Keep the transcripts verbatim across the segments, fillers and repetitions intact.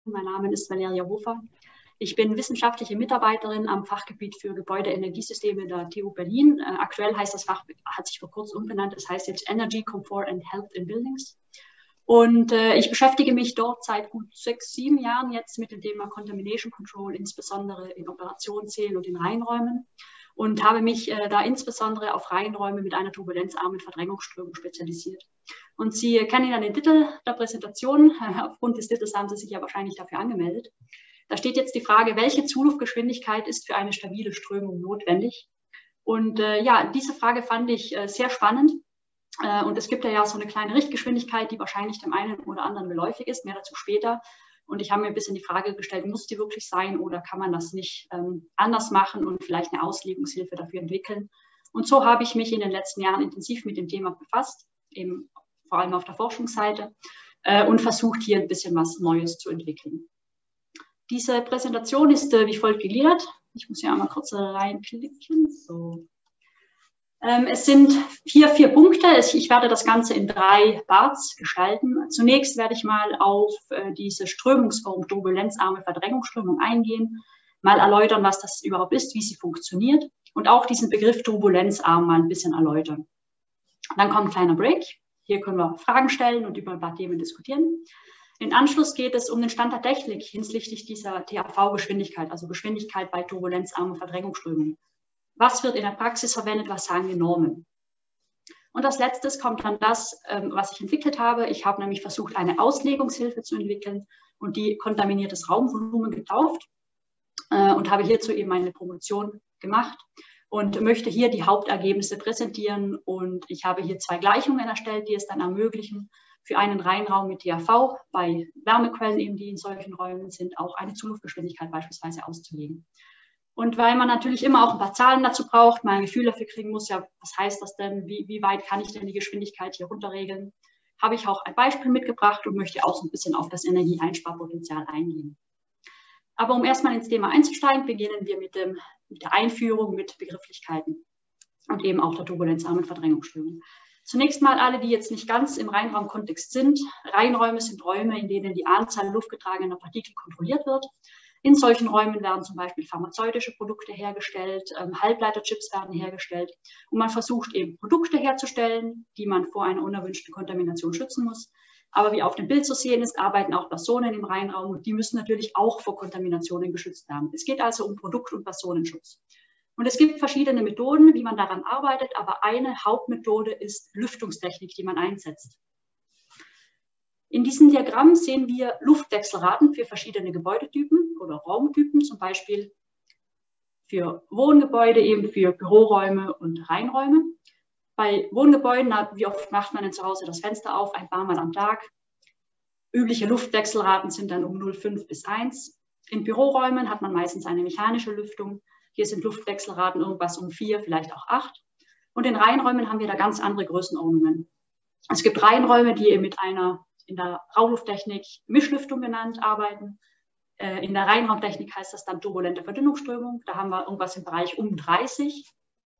Mein Name ist Valeria Hofer. Ich bin wissenschaftliche Mitarbeiterin am Fachgebiet für Gebäude-Energiesysteme der T U Berlin. Äh, aktuell heißt das Fach, hat sich vor kurzem umbenannt, das heißt jetzt Energy, Comfort and Health in Buildings. Und äh, ich beschäftige mich dort seit gut sechs, sieben Jahren jetzt mit dem Thema Contamination Control, insbesondere in Operationszählen und in Reihenräumen. Und habe mich äh, da insbesondere auf Reihenräume mit einer turbulenzarmen Verdrängungsströmung spezialisiert. Und Sie kennen ja den Titel der Präsentation. Aufgrund des Titels haben Sie sich ja wahrscheinlich dafür angemeldet. Da steht jetzt die Frage, welche Zuluftgeschwindigkeit ist für eine stabile Strömung notwendig? Und äh, ja, diese Frage fand ich äh, sehr spannend. Äh, und es gibt ja, ja so eine kleine Richtgeschwindigkeit, die wahrscheinlich dem einen oder anderen geläufig ist, mehr dazu später. Und ich habe mir ein bisschen die Frage gestellt, muss die wirklich sein oder kann man das nicht ähm, anders machen und vielleicht eine Auslegungshilfe dafür entwickeln? Und so habe ich mich in den letzten Jahren intensiv mit dem Thema befasst, eben vor allem auf der Forschungsseite, äh, und versucht hier ein bisschen was Neues zu entwickeln. Diese Präsentation ist äh, wie folgt gegliedert. Ich muss hier einmal kurz reinklicken. So. Ähm, es sind hier vier Punkte. Ich werde das Ganze in drei Parts gestalten. Zunächst werde ich mal auf äh, diese Strömungsform turbulenzarme Verdrängungsströmung eingehen, mal erläutern, was das überhaupt ist, wie sie funktioniert und auch diesen Begriff turbulenzarm mal ein bisschen erläutern. Dann kommt ein kleiner Break. Hier können wir Fragen stellen und über ein paar Themen diskutieren. In Anschluss geht es um den Stand der Technik hinsichtlich dieser T H V-Geschwindigkeit, also Geschwindigkeit bei turbulenzarmen Verdrängungsströmungen. Was wird in der Praxis verwendet, was sagen die Normen? Und als letztes kommt dann das, was ich entwickelt habe. Ich habe nämlich versucht, eine Auslegungshilfe zu entwickeln und die kontaminiertes Raumvolumen getauft und habe hierzu eben eine Promotion gemacht und möchte hier die Hauptergebnisse präsentieren. Und ich habe hier zwei Gleichungen erstellt, die es dann ermöglichen, für einen Reihenraum mit T H V bei Wärmequellen, eben, die in solchen Räumen sind, auch eine Zuluftgeschwindigkeit beispielsweise auszulegen. Und weil man natürlich immer auch ein paar Zahlen dazu braucht, mal ein Gefühl dafür kriegen muss, ja, was heißt das denn, wie, wie weit kann ich denn die Geschwindigkeit hier runterregeln, habe ich auch ein Beispiel mitgebracht und möchte auch so ein bisschen auf das Energieeinsparpotenzial eingehen. Aber um erstmal ins Thema einzusteigen, beginnen wir mit, dem, mit der Einführung mit Begrifflichkeiten und eben auch der turbulenzarmen Verdrängungsströmung. Zunächst mal alle, die jetzt nicht ganz im Reihenraumkontext sind. Reihenräume sind Räume, in denen die Anzahl luftgetragener Partikel kontrolliert wird. In solchen Räumen werden zum Beispiel pharmazeutische Produkte hergestellt, ähm, Halbleiterchips werden hergestellt und man versucht eben Produkte herzustellen, die man vor einer unerwünschten Kontamination schützen muss. Aber wie auf dem Bild zu sehen ist, arbeiten auch Personen im Reihenraum und die müssen natürlich auch vor Kontaminationen geschützt werden. Es geht also um Produkt- und Personenschutz. Und es gibt verschiedene Methoden, wie man daran arbeitet, aber eine Hauptmethode ist Lüftungstechnik, die man einsetzt. In diesem Diagramm sehen wir Luftwechselraten für verschiedene Gebäudetypen oder Raumtypen, zum Beispiel für Wohngebäude, eben für Büroräume und Reihenräume. Bei Wohngebäuden, wie oft macht man denn zu Hause das Fenster auf? Ein paar Mal am Tag. Übliche Luftwechselraten sind dann um null Komma fünf bis eins. In Büroräumen hat man meistens eine mechanische Lüftung. Hier sind Luftwechselraten irgendwas um vier, vielleicht auch acht. Und in Reihenräumen haben wir da ganz andere Größenordnungen. Es gibt Reihenräume, die mit einer in der Raumlufttechnik Mischlüftung genannt arbeiten. In der Reihenraumtechnik heißt das dann turbulente Verdünnungsströmung. Da haben wir irgendwas im Bereich um dreißig.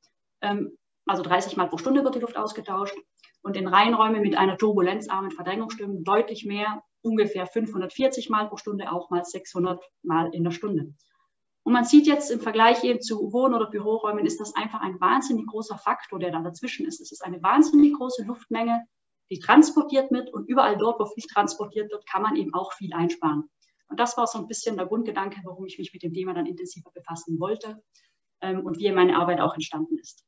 Also dreißig Mal pro Stunde wird die Luft ausgetauscht. Und in Reihenräumen mit einer turbulenzarmen Verdrängungsströmung deutlich mehr, ungefähr fünfhundertvierzig Mal pro Stunde, auch mal sechshundert Mal in der Stunde. Und man sieht jetzt im Vergleich eben zu Wohn- oder Büroräumen, ist das einfach ein wahnsinnig großer Faktor, der da dazwischen ist. Es ist eine wahnsinnig große Luftmenge, die transportiert wird und überall dort, wo viel transportiert wird, kann man eben auch viel einsparen. Und das war so ein bisschen der Grundgedanke, warum ich mich mit dem Thema dann intensiver befassen wollte ähm, und wie meine Arbeit auch entstanden ist.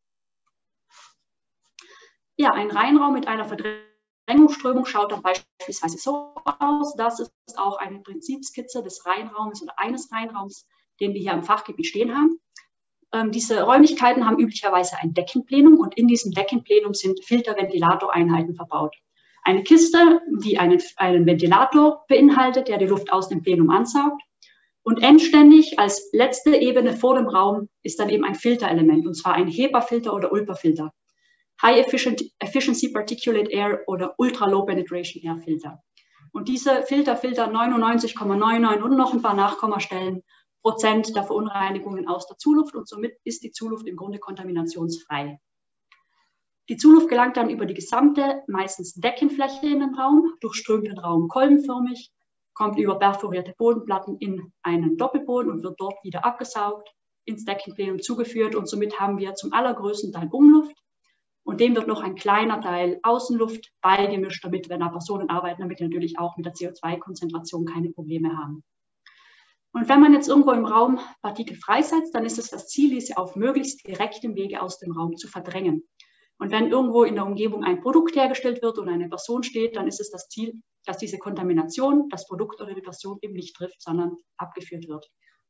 Ja, ein Reihenraum mit einer Verdrängungsströmung schaut dann beispielsweise so aus. Das ist auch eine Prinzipskizze des Reihenraums oder eines Reihenraums, den wir hier im Fachgebiet stehen haben. Ähm, diese Räumlichkeiten haben üblicherweise ein Deckenplenum und in diesem Deckenplenum sind Filter-Ventilatoreinheiten verbaut. Eine Kiste, die einen, einen Ventilator beinhaltet, der die Luft aus dem Plenum ansaugt. Und endständig als letzte Ebene vor dem Raum ist dann eben ein Filterelement, und zwar ein HEPA-Filter oder ULPA-Filter. High Efficiency Particulate Air oder Ultra Low Penetration Air Filter. Und diese Filter filtern neunundneunzig Komma neunundneunzig und noch ein paar Nachkommastellen Prozent der Verunreinigungen aus der Zuluft und somit ist die Zuluft im Grunde kontaminationsfrei. Die Zuluft gelangt dann über die gesamte, meistens Deckenfläche in den Raum, durchströmt den Raum kolbenförmig, kommt über perforierte Bodenplatten in einen Doppelboden und wird dort wieder abgesaugt, ins Deckenplenum zugeführt und somit haben wir zum allergrößten Teil Umluft und dem wird noch ein kleiner Teil Außenluft beigemischt, damit, wenn da Personen arbeiten, damit die natürlich auch mit der C O zwei Konzentration keine Probleme haben. Und wenn man jetzt irgendwo im Raum Partikel freisetzt, dann ist es das Ziel, diese auf möglichst direktem Wege aus dem Raum zu verdrängen. Und wenn irgendwo in der Umgebung ein Produkt hergestellt wird oder eine Person steht, dann ist es das Ziel, dass diese Kontamination das Produkt oder die Person eben nicht trifft, sondern abgeführt wird.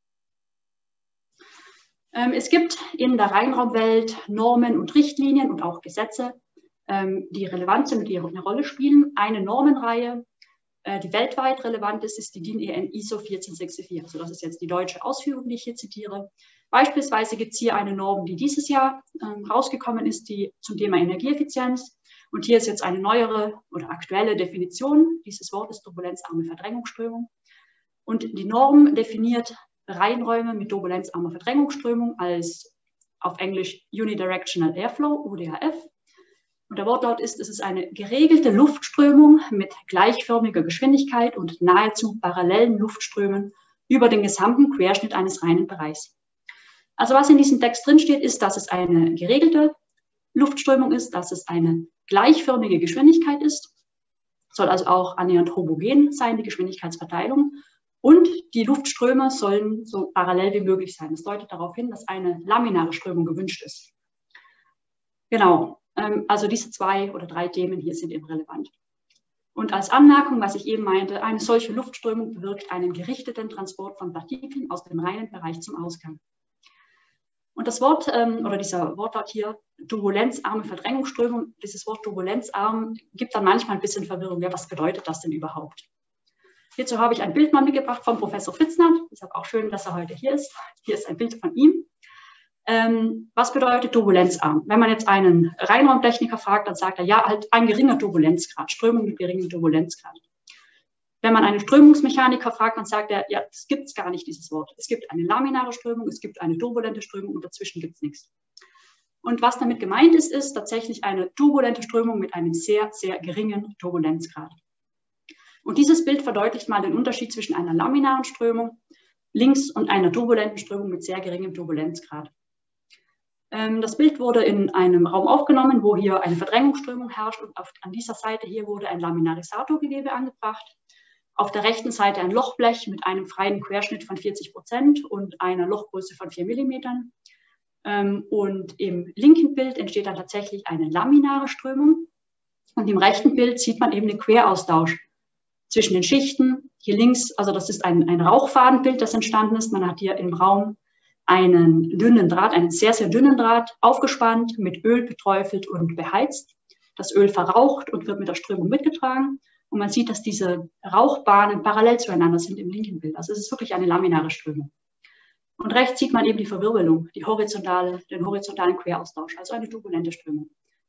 Ähm, es gibt in der Reinraumwelt Normen und Richtlinien und auch Gesetze, ähm, die relevant sind und die eine Rolle spielen. Eine Normenreihe, äh, die weltweit relevant ist, ist die D I N E N I S O vierzehn vierundsiebzig. Also das ist jetzt die deutsche Ausführung, die ich hier zitiere. Beispielsweise gibt es hier eine Norm, die dieses Jahr ähm, rausgekommen ist, die zum Thema Energieeffizienz. Und hier ist jetzt eine neuere oder aktuelle Definition dieses Wortes turbulenzarme Verdrängungsströmung. Und die Norm definiert Reihenräume mit turbulenzarmer Verdrängungsströmung als auf Englisch Unidirectional Airflow, U D A F. Und der Wortlaut ist, es ist eine geregelte Luftströmung mit gleichförmiger Geschwindigkeit und nahezu parallelen Luftströmen über den gesamten Querschnitt eines reinen Bereichs. Also was in diesem Text drinsteht, ist, dass es eine geregelte Luftströmung ist, dass es eine gleichförmige Geschwindigkeit ist, soll also auch annähernd homogen sein, die Geschwindigkeitsverteilung. Und die Luftströme sollen so parallel wie möglich sein. Das deutet darauf hin, dass eine laminare Strömung gewünscht ist. Genau, also diese zwei oder drei Themen hier sind eben relevant. Und als Anmerkung, was ich eben meinte, eine solche Luftströmung bewirkt einen gerichteten Transport von Partikeln aus dem reinen Bereich zum Ausgang. Und das Wort oder dieser Wortlaut hier, turbulenzarme Verdrängungsströmung, dieses Wort turbulenzarm gibt dann manchmal ein bisschen Verwirrung. Ja, was bedeutet das denn überhaupt? Hierzu habe ich ein Bild mal mitgebracht von Professor Fitznath. Deshalb auch schön, dass er heute hier ist. Hier ist ein Bild von ihm. Ähm, was bedeutet turbulenzarm? Wenn man jetzt einen Reinraumtechniker fragt, dann sagt er, ja, halt ein geringer Turbulenzgrad, Strömung mit geringem Turbulenzgrad. Wenn man einen Strömungsmechaniker fragt, dann sagt er, ja, das gibt es gar nicht, dieses Wort. Es gibt eine laminare Strömung, es gibt eine turbulente Strömung und dazwischen gibt es nichts. Und was damit gemeint ist, ist tatsächlich eine turbulente Strömung mit einem sehr, sehr geringen Turbulenzgrad. Und dieses Bild verdeutlicht mal den Unterschied zwischen einer laminaren Strömung links und einer turbulenten Strömung mit sehr geringem Turbulenzgrad. Ähm, das Bild wurde in einem Raum aufgenommen, wo hier eine Verdrängungsströmung herrscht und auf, an dieser Seite hier wurde ein Laminarisatorgewebe angebracht. Auf der rechten Seite ein Lochblech mit einem freien Querschnitt von vierzig Prozent und einer Lochgröße von vier Millimetern. Ähm, und im linken Bild entsteht dann tatsächlich eine laminare Strömung. Und im rechten Bild sieht man eben den Queraustausch zwischen den Schichten. Hier links, also das ist ein, ein Rauchfadenbild, das entstanden ist. Man hat hier im Raum einen dünnen Draht, einen sehr, sehr dünnen Draht aufgespannt, mit Öl beträufelt und beheizt. Das Öl verraucht und wird mit der Strömung mitgetragen. Und man sieht, dass diese Rauchbahnen parallel zueinander sind im linken Bild. Also es ist wirklich eine laminare Strömung. Und rechts sieht man eben die Verwirbelung, die horizontale, den horizontalen Queraustausch, also eine turbulente Strömung.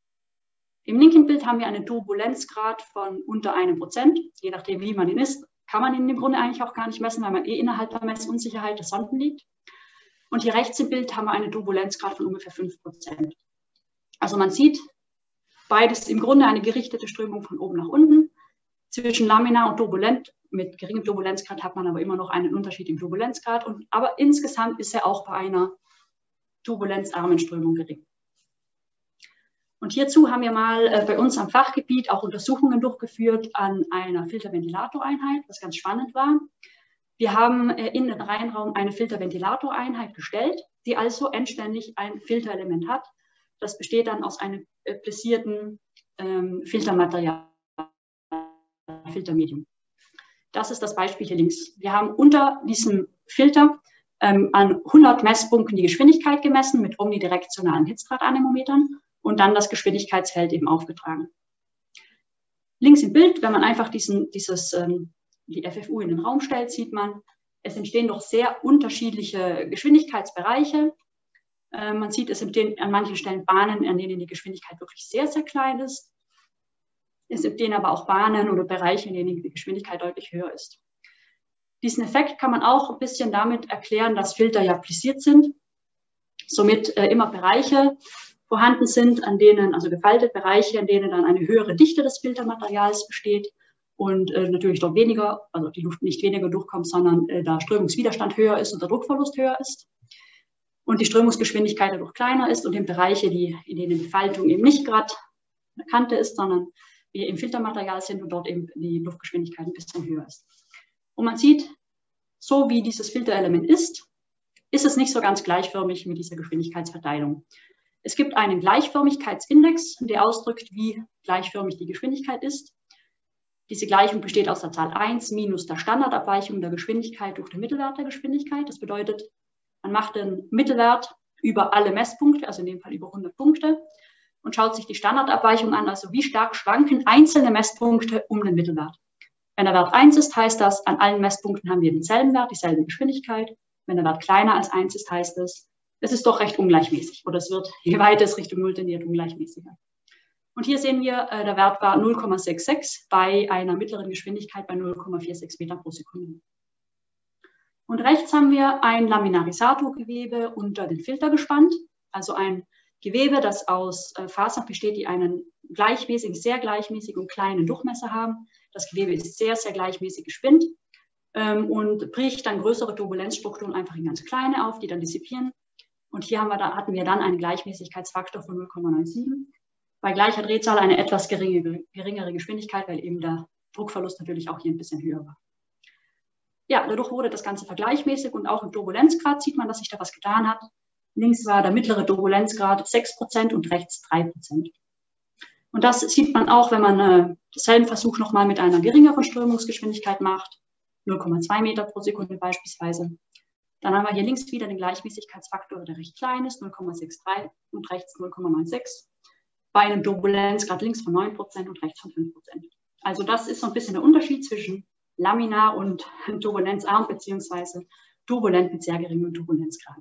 Im linken Bild haben wir einen Turbulenzgrad von unter einem Prozent. Je nachdem, wie man ihn isst, kann man ihn im Grunde eigentlich auch gar nicht messen, weil man eh innerhalb der Messunsicherheit des Sonden liegt. Und hier rechts im Bild haben wir einen Turbulenzgrad von ungefähr fünf Prozent. Also man sieht, beides im Grunde eine gerichtete Strömung von oben nach unten. Zwischen laminar und turbulent mit geringem Turbulenzgrad hat man aber immer noch einen Unterschied im Turbulenzgrad. Und, aber insgesamt ist er auch bei einer turbulenzarmen Strömung gering. Und hierzu haben wir mal äh, bei uns am Fachgebiet auch Untersuchungen durchgeführt an einer Filterventilatoreinheit, was ganz spannend war. Wir haben äh, in den Reinraum eine Filterventilatoreinheit gestellt, die also endständig ein Filterelement hat. Das besteht dann aus einem äh, plissierten ähm, Filtermaterial, Filtermedium. Das ist das Beispiel hier links. Wir haben unter diesem Filter ähm, an hundert Messpunkten die Geschwindigkeit gemessen mit omnidirektionalen Hitzgradanemometern und dann das Geschwindigkeitsfeld eben aufgetragen. Links im Bild, wenn man einfach diesen, dieses, ähm, die F F U in den Raum stellt, sieht man, es entstehen doch sehr unterschiedliche Geschwindigkeitsbereiche. Äh, man sieht, es entstehen an manchen Stellen Bahnen, an denen die Geschwindigkeit wirklich sehr, sehr klein ist. Es entstehen aber auch Bahnen oder Bereiche, in denen die Geschwindigkeit deutlich höher ist. Diesen Effekt kann man auch ein bisschen damit erklären, dass Filter ja plissiert sind, somit äh, immer Bereiche vorhanden sind, an denen, also gefaltete Bereiche, an denen dann eine höhere Dichte des Filtermaterials besteht und äh, natürlich dort weniger, also die Luft nicht weniger durchkommt, sondern äh, der Strömungswiderstand höher ist und der Druckverlust höher ist und die Strömungsgeschwindigkeit dadurch kleiner ist und in Bereiche, die, in denen die Faltung eben nicht gerade eine Kante ist, sondern wir im Filtermaterial sind und dort eben die Luftgeschwindigkeit ein bisschen höher ist. Und man sieht, so wie dieses Filterelement ist, ist es nicht so ganz gleichförmig mit dieser Geschwindigkeitsverteilung. Es gibt einen Gleichförmigkeitsindex, der ausdrückt, wie gleichförmig die Geschwindigkeit ist. Diese Gleichung besteht aus der Zahl eins minus der Standardabweichung der Geschwindigkeit durch den Mittelwert der Geschwindigkeit. Das bedeutet, man macht den Mittelwert über alle Messpunkte, also in dem Fall über hundert Punkte, und schaut sich die Standardabweichung an, also wie stark schwanken einzelne Messpunkte um den Mittelwert. Wenn der Wert eins ist, heißt das, an allen Messpunkten haben wir denselben Wert, dieselbe Geschwindigkeit. Wenn der Wert kleiner als eins ist, heißt es, es ist doch recht ungleichmäßig oder es wird, je weiter es Richtung Null tendiert, ungleichmäßiger. Und hier sehen wir, äh, der Wert war null Komma sechsundsiebzig bei einer mittleren Geschwindigkeit bei null Komma sechsundvierzig Meter pro Sekunde. Und rechts haben wir ein Laminarisatorgewebe unter den Filter gespannt, also ein Gewebe, das aus äh, Fasern besteht, die einen gleichmäßigen, sehr gleichmäßigen und kleinen Durchmesser haben. Das Gewebe ist sehr, sehr gleichmäßig gespinnt ähm, und bricht dann größere Turbulenzstrukturen einfach in ganz kleine auf, die dann dissipieren. Und hier haben wir da, hatten wir dann einen Gleichmäßigkeitsfaktor von null Komma siebenundneunzig. Bei gleicher Drehzahl eine etwas geringere, geringere Geschwindigkeit, weil eben der Druckverlust natürlich auch hier ein bisschen höher war. Ja, dadurch wurde das Ganze vergleichmäßig und auch im Turbulenzgrad sieht man, dass sich da was getan hat. Links war der mittlere Turbulenzgrad sechs Prozent und rechts drei Prozent. Und das sieht man auch, wenn man äh, denselben Versuch nochmal mit einer geringeren Strömungsgeschwindigkeit macht, null Komma zwei Meter pro Sekunde beispielsweise. Dann haben wir hier links wieder den Gleichmäßigkeitsfaktor, der recht klein ist, null Komma dreiundsechzig und rechts null Komma sechsundneunzig. Bei einem Turbulenzgrad links von neun Prozent und rechts von fünf Prozent. Also das ist so ein bisschen der Unterschied zwischen laminar und turbulenzarm, beziehungsweise turbulent mit sehr geringem Turbulenzgrad.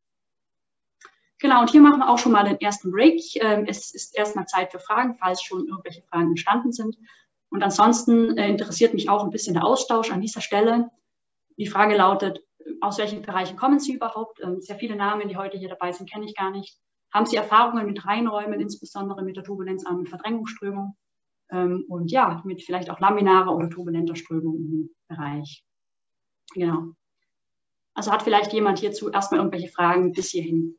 Genau, und hier machen wir auch schon mal den ersten Break. Es ist erstmal Zeit für Fragen, falls schon irgendwelche Fragen entstanden sind. Und ansonsten interessiert mich auch ein bisschen der Austausch an dieser Stelle. Die Frage lautet, aus welchen Bereichen kommen Sie überhaupt? Sehr viele Namen, die heute hier dabei sind, kenne ich gar nicht. Haben Sie Erfahrungen mit Reinräumen, insbesondere mit der turbulenzarmen Verdrängungsströmung? Und ja, mit vielleicht auch laminarer oder turbulenter Strömung im Bereich. Genau. Also hat vielleicht jemand hierzu erstmal irgendwelche Fragen bis hierhin?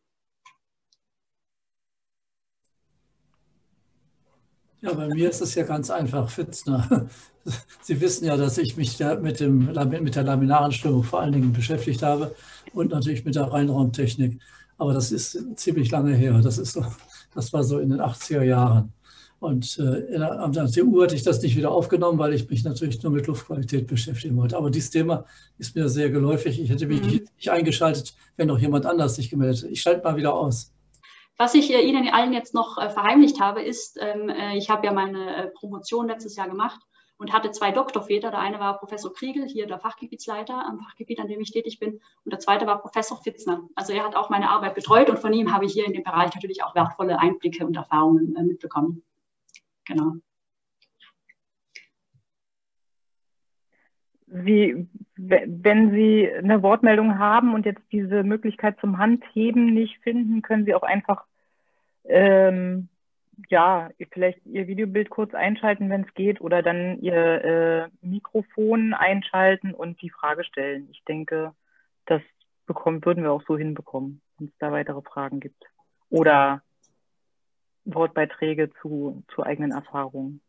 Ja, bei mir ist es ja ganz einfach, Fitzner. Sie wissen ja, dass ich mich ja mit, dem, mit der laminaren Strömung vor allen Dingen beschäftigt habe und natürlich mit der Reinraumtechnik. Aber das ist ziemlich lange her. Das, ist so, das war so in den achtziger Jahren. Und äh, in der, an der T U hatte ich das nicht wieder aufgenommen, weil ich mich natürlich nur mit Luftqualität beschäftigen wollte. Aber dieses Thema ist mir sehr geläufig. Ich hätte mich mhm. nicht eingeschaltet, wenn noch jemand anders sich gemeldet hätte. Ich schalte mal wieder aus. Was ich äh, Ihnen allen jetzt noch äh, verheimlicht habe, ist, ähm, äh, ich habe ja meine äh, Promotion letztes Jahr gemacht und hatte zwei Doktorväter. Der eine war Professor Kriegel, hier der Fachgebietsleiter am Fachgebiet, an dem ich tätig bin. Und der zweite war Professor Fitzner. Also er hat auch meine Arbeit betreut und von ihm habe ich hier in dem Bereich natürlich auch wertvolle Einblicke und Erfahrungen äh, mitbekommen. Genau. Wie, wenn Sie eine Wortmeldung haben und jetzt diese Möglichkeit zum Handheben nicht finden, können Sie auch einfach ähm, ja, vielleicht Ihr Videobild kurz einschalten, wenn es geht, oder dann Ihr äh, Mikrofon einschalten und die Frage stellen. Ich denke, das bekommen, würden wir auch so hinbekommen, wenn es da weitere Fragen gibt. Oder Wortbeiträge zu, zu eigenen Erfahrungen.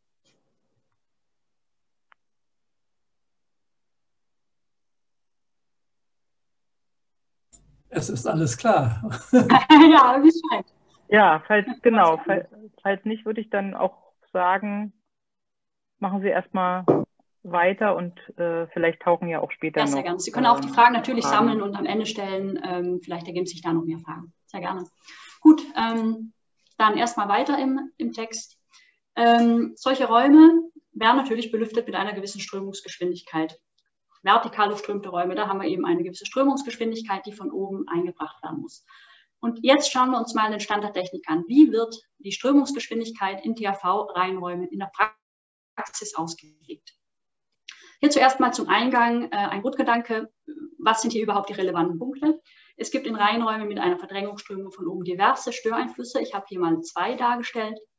Es ist alles klar. Ja, wie scheint. Ja, falls, genau. Falls, falls nicht, würde ich dann auch sagen, machen Sie erstmal weiter und äh, vielleicht tauchen ja auch später ja, noch. Sehr gerne. Sie können auch die Fragen natürlich Fragen. sammeln und am Ende stellen. Ähm, vielleicht ergeben sich da noch mehr Fragen. Sehr gerne. Gut, ähm, dann erstmal weiter im, im Text. Ähm, solche Räume werden natürlich belüftet mit einer gewissen Strömungsgeschwindigkeit. Vertikal durchströmte Räume, da haben wir eben eine gewisse Strömungsgeschwindigkeit, die von oben eingebracht werden muss. Und jetzt schauen wir uns mal den Stand der Technik an. Wie wird die Strömungsgeschwindigkeit in T H V-Reihenräumen in der Praxis ausgelegt? Hier zuerst mal zum Eingang äh, ein Grundgedanke. Was sind hier überhaupt die relevanten Punkte? Es gibt in Reihenräumen mit einer Verdrängungsströmung von oben diverse Störeinflüsse. Ich habe hier mal zwei dargestellt.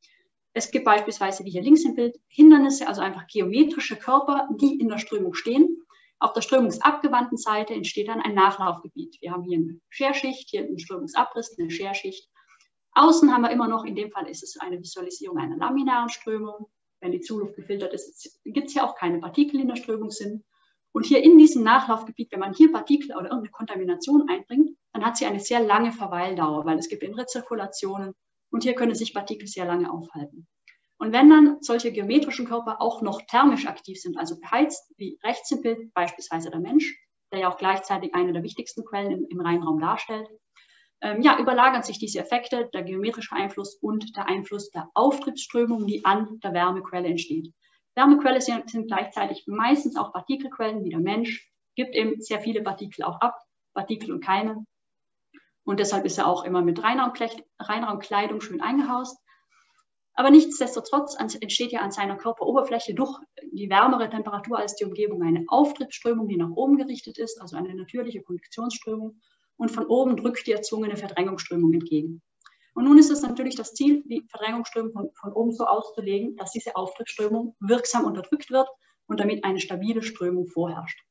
Es gibt beispielsweise, wie hier links im Bild, Hindernisse, also einfach geometrische Körper, die in der Strömung stehen. Auf der strömungsabgewandten Seite entsteht dann ein Nachlaufgebiet. Wir haben hier eine Scherschicht, hier einen Strömungsabriss, eine Scherschicht. Außen haben wir immer noch, in dem Fall ist es eine Visualisierung einer laminaren Strömung. Wenn die Zuluft gefiltert ist, gibt es hier auch keine Partikel in der Strömung sind. Und hier in diesem Nachlaufgebiet, wenn man hier Partikel oder irgendeine Kontamination einbringt, dann hat sie eine sehr lange Verweildauer, weil es gibt innere Zirkulationen und hier können sich Partikel sehr lange aufhalten. Und wenn dann solche geometrischen Körper auch noch thermisch aktiv sind, also beheizt, wie rechts im Bild beispielsweise der Mensch, der ja auch gleichzeitig eine der wichtigsten Quellen im, im Reinraum darstellt, ähm, ja, überlagern sich diese Effekte, der geometrische Einfluss und der Einfluss der Auftriebsströmung, die an der Wärmequelle entsteht. Wärmequellen sind, sind gleichzeitig meistens auch Partikelquellen, wie der Mensch, gibt eben sehr viele Partikel auch ab, Partikel und Keime. Und deshalb ist er auch immer mit Reinraumkleidung schön eingehaust. Aber nichtsdestotrotz entsteht ja an seiner Körperoberfläche durch die wärmere Temperatur als die Umgebung eine Auftriebsströmung, die nach oben gerichtet ist, also eine natürliche Konvektionsströmung. Und von oben drückt die erzwungene Verdrängungsströmung entgegen. Und nun ist es natürlich das Ziel, die Verdrängungsströmung von, von oben so auszulegen, dass diese Auftriebsströmung wirksam unterdrückt wird und damit eine stabile Strömung vorherrscht.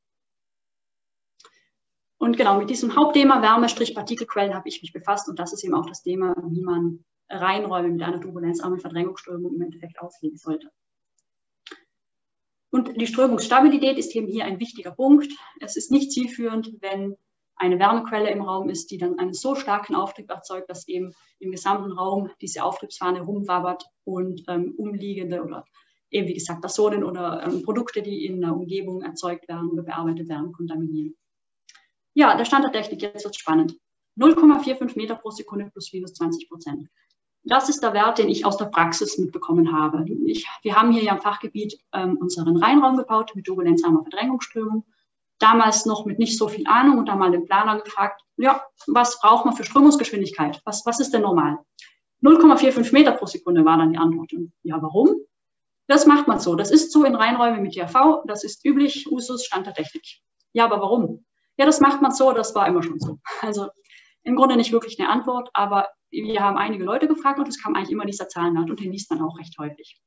Und genau mit diesem Hauptthema Wärme-Partikelquellen habe ich mich befasst und das ist eben auch das Thema, wie man Reinräume mit einer turbulenzarmen Verdrängungsströmung im Endeffekt auslegen sollte. Und die Strömungsstabilität ist eben hier ein wichtiger Punkt. Es ist nicht zielführend, wenn eine Wärmequelle im Raum ist, die dann einen so starken Auftrieb erzeugt, dass eben im gesamten Raum diese Auftriebsfahne rumwabbert und ähm, umliegende oder eben wie gesagt Personen oder ähm, Produkte, die in der Umgebung erzeugt werden oder bearbeitet werden, kontaminieren. Ja, der Stand der Technik, jetzt wird es spannend. null Komma fünfundvierzig Meter pro Sekunde plus minus zwanzig Prozent. Das ist der Wert, den ich aus der Praxis mitbekommen habe. Ich, wir haben hier ja im Fachgebiet ähm, unseren Reinraum gebaut mit turbulenzarmer Verdrängungsströmung. Damals noch mit nicht so viel Ahnung und da mal den Planer gefragt, ja, was braucht man für Strömungsgeschwindigkeit? Was, was ist denn normal? null Komma fünfundvierzig Meter pro Sekunde war dann die Antwort. Und ja, warum? Das macht man so. Das ist so in Reinräumen mit D A V. Das ist üblich, Usus, Stand der Technik. Ja, aber warum? Ja, das macht man so. Das war immer schon so. Also im Grunde nicht wirklich eine Antwort, aber wir haben einige Leute gefragt und es kam eigentlich immer dieser Zahlenwert und den liest man auch recht häufig.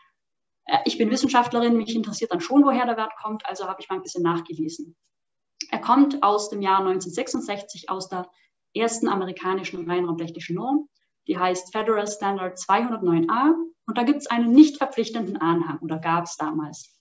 Ich bin Wissenschaftlerin, mich interessiert dann schon, woher der Wert kommt, also habe ich mal ein bisschen nachgelesen. Er kommt aus dem Jahr neunzehnhundertsechsundsechzig, aus der ersten amerikanischen reinraumtechnischen Norm, die heißt Federal Standard zweihundertneun a und da gibt es einen nicht verpflichtenden Anhang oder gab es damals.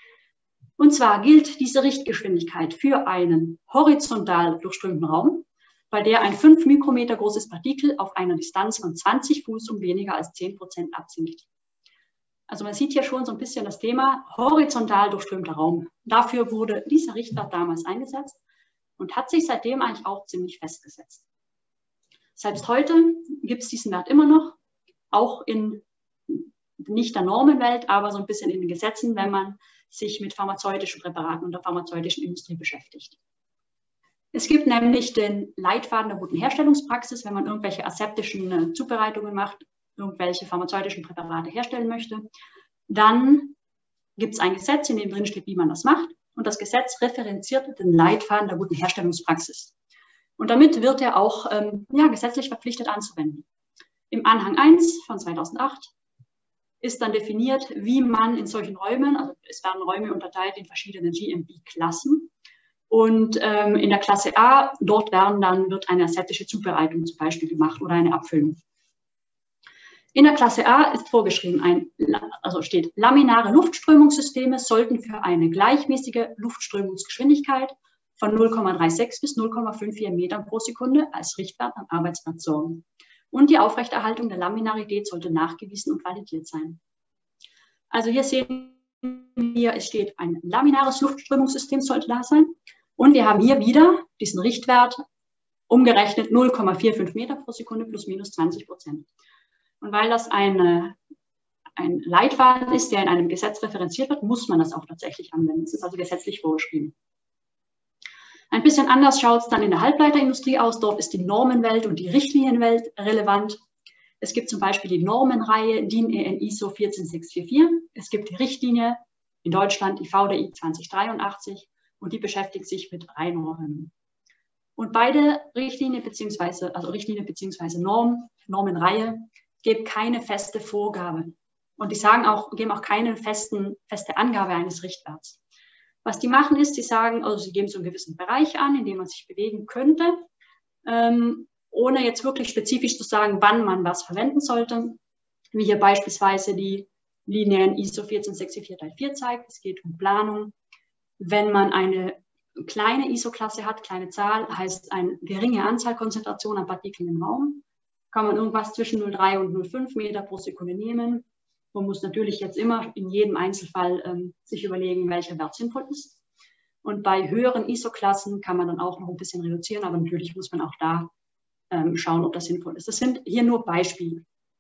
Und zwar gilt diese Richtgeschwindigkeit für einen horizontal durchströmten Raum, bei der ein fünf Mikrometer großes Partikel auf einer Distanz von zwanzig Fuß um weniger als zehn Prozent absinkt. Also man sieht hier schon so ein bisschen das Thema horizontal durchströmter Raum. Dafür wurde dieser Richtwert damals eingesetzt und hat sich seitdem eigentlich auch ziemlich festgesetzt. Selbst heute gibt es diesen Wert immer noch, auch in nicht der Normenwelt, aber so ein bisschen in den Gesetzen, wenn man sich mit pharmazeutischen Präparaten und der pharmazeutischen Industrie beschäftigt. Es gibt nämlich den Leitfaden der guten Herstellungspraxis, wenn man irgendwelche aseptischen Zubereitungen macht, irgendwelche pharmazeutischen Präparate herstellen möchte, dann gibt es ein Gesetz, in dem drin steht, wie man das macht. Und das Gesetz referenziert den Leitfaden der guten Herstellungspraxis. Und damit wird er auch ähm, ja, gesetzlich verpflichtet anzuwenden. Im Anhang eins von zweitausendacht ist dann definiert, wie man in solchen Räumen, also es werden Räume unterteilt in verschiedene G M B-Klassen. Und ähm, in der Klasse A, dort werden dann, wird eine aseptische Zubereitung zum Beispiel gemacht oder eine Abfüllung. In der Klasse A ist vorgeschrieben, ein, also steht, laminare Luftströmungssysteme sollten für eine gleichmäßige Luftströmungsgeschwindigkeit von null Komma sechsunddreißig bis null Komma vierundfünfzig Metern pro Sekunde als Richtwert am Arbeitsplatz sorgen. Und die Aufrechterhaltung der Laminarität sollte nachgewiesen und validiert sein. Also hier sehen wir, es steht, ein laminares Luftströmungssystem sollte da sein. Und wir haben hier wieder diesen Richtwert umgerechnet null Komma fünfundvierzig Meter pro Sekunde plus minus zwanzig Prozent. Und weil das eine, ein Leitfaden ist, der in einem Gesetz referenziert wird, muss man das auch tatsächlich anwenden. Es ist also gesetzlich vorgeschrieben. Ein bisschen anders schaut es dann in der Halbleiterindustrie aus. Dort ist die Normenwelt und die Richtlinienwelt relevant. Es gibt zum Beispiel die Normenreihe D I N E N ISO vierzehn sechs vier vier. Es gibt die Richtlinie in Deutschland, die V D I zwanzig dreiundachtzig, und die beschäftigt sich mit Reinräumen. Und beide Richtlinie bzw. also Richtlinie bzw. Norm, Normenreihe, gibt keine feste Vorgabe, Und die sagen auch, geben auch keine festen, feste Angabe eines Richtwerts. Was die machen ist, sie sagen, also sie geben so einen gewissen Bereich an, in dem man sich bewegen könnte, ähm, ohne jetzt wirklich spezifisch zu sagen, wann man was verwenden sollte. Wie hier beispielsweise die Linien I S O vierzehn sechs vier drei vier zeigt. Es geht um Planung. Wenn man eine kleine I S O-Klasse hat, kleine Zahl, heißt eine geringe Anzahl Konzentration an Partikeln im Raum, kann man irgendwas zwischen null Komma drei und null Komma fünf Meter pro Sekunde nehmen. Man muss natürlich jetzt immer in jedem Einzelfall ähm, sich überlegen, welcher Wert sinnvoll ist. Und bei höheren I S O-Klassen kann man dann auch noch ein bisschen reduzieren, aber natürlich muss man auch da ähm, schauen, ob das sinnvoll ist. Das sind hier nur Beispiele.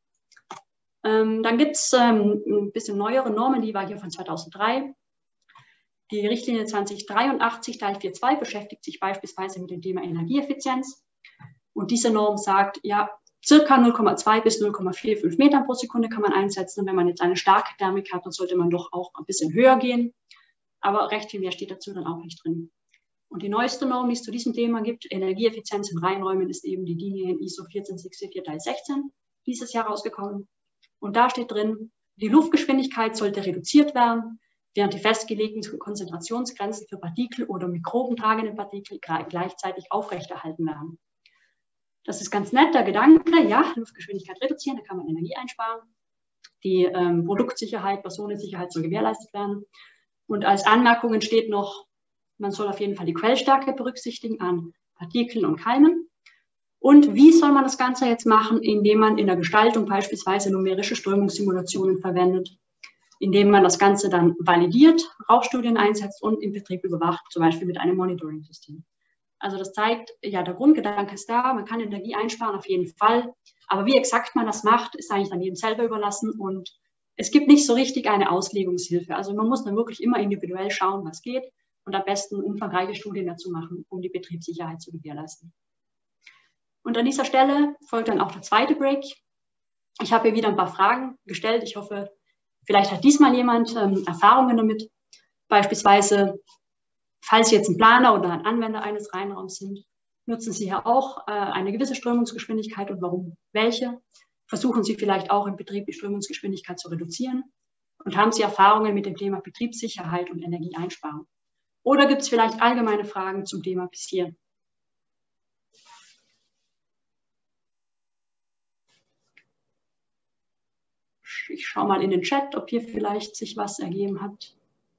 Ähm, dann gibt es ähm, ein bisschen neuere Normen, die war hier von zweitausenddrei. Die Richtlinie zwanzig dreiundachtzig Teil vier Punkt zwei beschäftigt sich beispielsweise mit dem Thema Energieeffizienz. Und diese Norm sagt, ja, circa null Komma zwei bis null Komma fünfundvierzig Metern pro Sekunde kann man einsetzen. Und wenn man jetzt eine starke Thermik hat, dann sollte man doch auch ein bisschen höher gehen. Aber recht viel mehr steht dazu dann auch nicht drin. Und die neueste Norm, die es zu diesem Thema gibt, Energieeffizienz in Reinräumen, ist eben die Linie in I S O vierzehn sechs vier drei sechzehn, dieses Jahr rausgekommen. Und da steht drin, die Luftgeschwindigkeit sollte reduziert werden, während die festgelegten Konzentrationsgrenzen für Partikel oder mikrobentragende Partikel gleichzeitig aufrechterhalten werden. Das ist ganz nett, der Gedanke, ja, Luftgeschwindigkeit reduzieren, da kann man Energie einsparen. Die ähm, Produktsicherheit, Personensicherheit soll gewährleistet werden. Und als Anmerkung steht noch, man soll auf jeden Fall die Quellstärke berücksichtigen an Partikeln und Keimen. Und wie soll man das Ganze jetzt machen, indem man in der Gestaltung beispielsweise numerische Strömungssimulationen verwendet, indem man das Ganze dann validiert, Rauchstudien einsetzt und im Betrieb überwacht, zum Beispiel mit einem Monitoring-System. Also das zeigt, ja, der Grundgedanke ist da, man kann Energie einsparen, auf jeden Fall. Aber wie exakt man das macht, ist eigentlich dann jedem selber überlassen und es gibt nicht so richtig eine Auslegungshilfe. Also man muss dann wirklich immer individuell schauen, was geht und am besten umfangreiche Studien dazu machen, um die Betriebssicherheit zu gewährleisten. Und an dieser Stelle folgt dann auch der zweite Break. Ich habe hier wieder ein paar Fragen gestellt. Ich hoffe, vielleicht hat diesmal jemand ähm, Erfahrungen damit. Beispielsweise, falls Sie jetzt ein Planer oder ein Anwender eines Reinraums sind, nutzen Sie hier auch äh, eine gewisse Strömungsgeschwindigkeit und warum welche? Versuchen Sie vielleicht auch im Betrieb die Strömungsgeschwindigkeit zu reduzieren und haben Sie Erfahrungen mit dem Thema Betriebssicherheit und Energieeinsparung? Oder gibt es vielleicht allgemeine Fragen zum Thema bis hier? Ich schaue mal in den Chat, ob hier vielleicht sich was ergeben hat.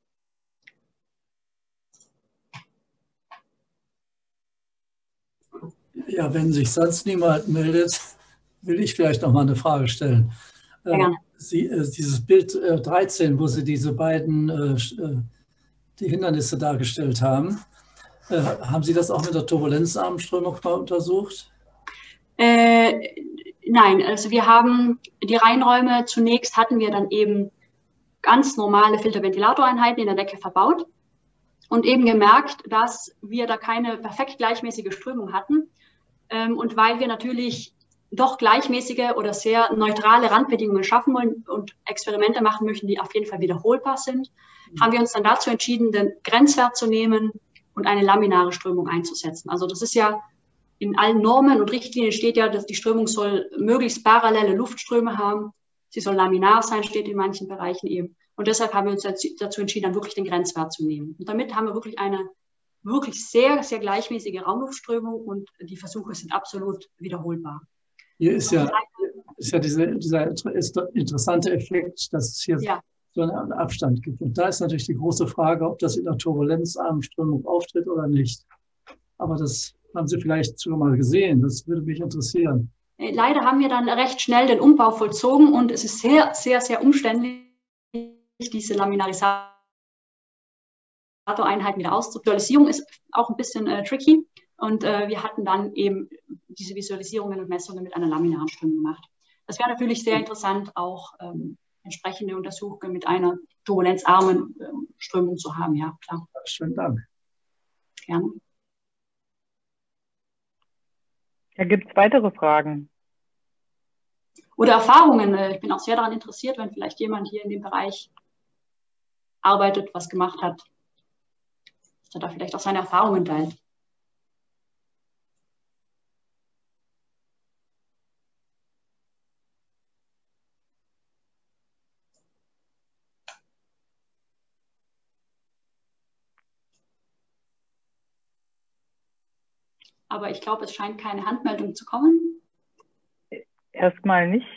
Ja, wenn sich sonst niemand meldet, will ich vielleicht noch mal eine Frage stellen. Ja. Sie, dieses Bild dreizehn, wo Sie diese beiden die Hindernisse dargestellt haben, haben Sie das auch mit der turbulenzarmen Strömung mal untersucht? Äh, nein, also wir haben die Reinräume, zunächst hatten wir dann eben ganz normale Filterventilatoreinheiten in der Decke verbaut und eben gemerkt, dass wir da keine perfekt gleichmäßige Strömung hatten. Ähm, und weil wir natürlich doch gleichmäßige oder sehr neutrale Randbedingungen schaffen wollen und Experimente machen möchten, die auf jeden Fall wiederholbar sind, mhm. haben wir uns dann dazu entschieden, den Grenzwert zu nehmen und eine laminare Strömung einzusetzen. Also das ist ja in allen Normen und Richtlinien steht ja, dass die Strömung soll möglichst parallele Luftströme haben. Sie soll laminar sein, steht in manchen Bereichen eben. Und deshalb haben wir uns dazu entschieden, dann wirklich den Grenzwert zu nehmen. Und damit haben wir wirklich eine wirklich sehr, sehr gleichmäßige Raumluftströmung und die Versuche sind absolut wiederholbar. Hier ist ja, ist ja diese, dieser interessante Effekt, dass es hier ja. so einen Abstand gibt. Und da ist natürlich die große Frage, ob das in der turbulenzarmen Strömung auftritt oder nicht. Aber das haben Sie vielleicht schon mal gesehen. Das würde mich interessieren. Leider haben wir dann recht schnell den Umbau vollzogen und es ist sehr, sehr, sehr umständlich, diese Laminarisator-Einheiten wieder auszuprobieren. Die Visualisierung ist auch ein bisschen äh, tricky. Und äh, wir hatten dann eben diese Visualisierungen und Messungen mit einer laminaren Strömung gemacht. Das wäre natürlich sehr interessant, auch ähm, entsprechende Untersuchungen mit einer turbulenzarmen äh, Strömung zu haben. Ja, klar. Schönen Dank. Gerne. Ja, gibt es weitere Fragen? Oder Erfahrungen. Ich bin auch sehr daran interessiert, wenn vielleicht jemand hier in dem Bereich arbeitet, was gemacht hat, dass er da vielleicht auch seine Erfahrungen teilt. aber ich glaube, es scheint keine Handmeldung zu kommen. Erstmal nicht.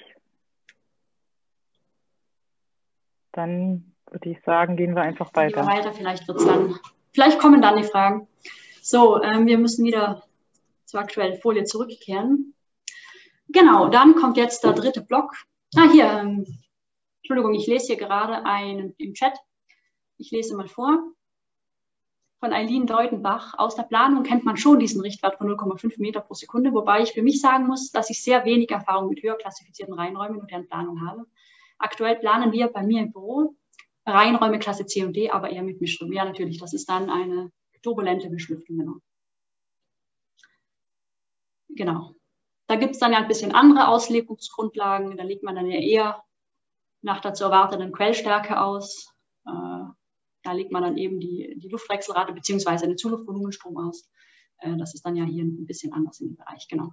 Dann würde ich sagen, gehen wir einfach weiter. Gehen wir weiter, vielleicht wird's dann, vielleicht kommen dann die Fragen. So, ähm, wir müssen wieder zur aktuellen Folie zurückkehren. Genau, dann kommt jetzt der dritte Block. Ah, hier, ähm, Entschuldigung, ich lese hier gerade einen im Chat. Ich lese mal vor. Von Eileen Deutenbach. Aus der Planung kennt man schon diesen Richtwert von null Komma fünf Meter pro Sekunde, wobei ich für mich sagen muss, dass ich sehr wenig Erfahrung mit höher klassifizierten Reihenräumen und deren Planung habe. Aktuell planen wir bei mir im Büro Reihenräume Klasse C und D, aber eher mit Mischung. Ja, natürlich, das ist dann eine turbulente Beschriftung. Genau. genau. Da gibt es dann ja ein bisschen andere Auslegungsgrundlagen. Da legt man dann ja eher nach der zu erwartenden Quellstärke aus. Äh, Da legt man dann eben die, die Luftwechselrate bzw. den Zuluftvolumenstrom aus. Äh, das ist dann ja hier ein bisschen anders in dem Bereich, genau.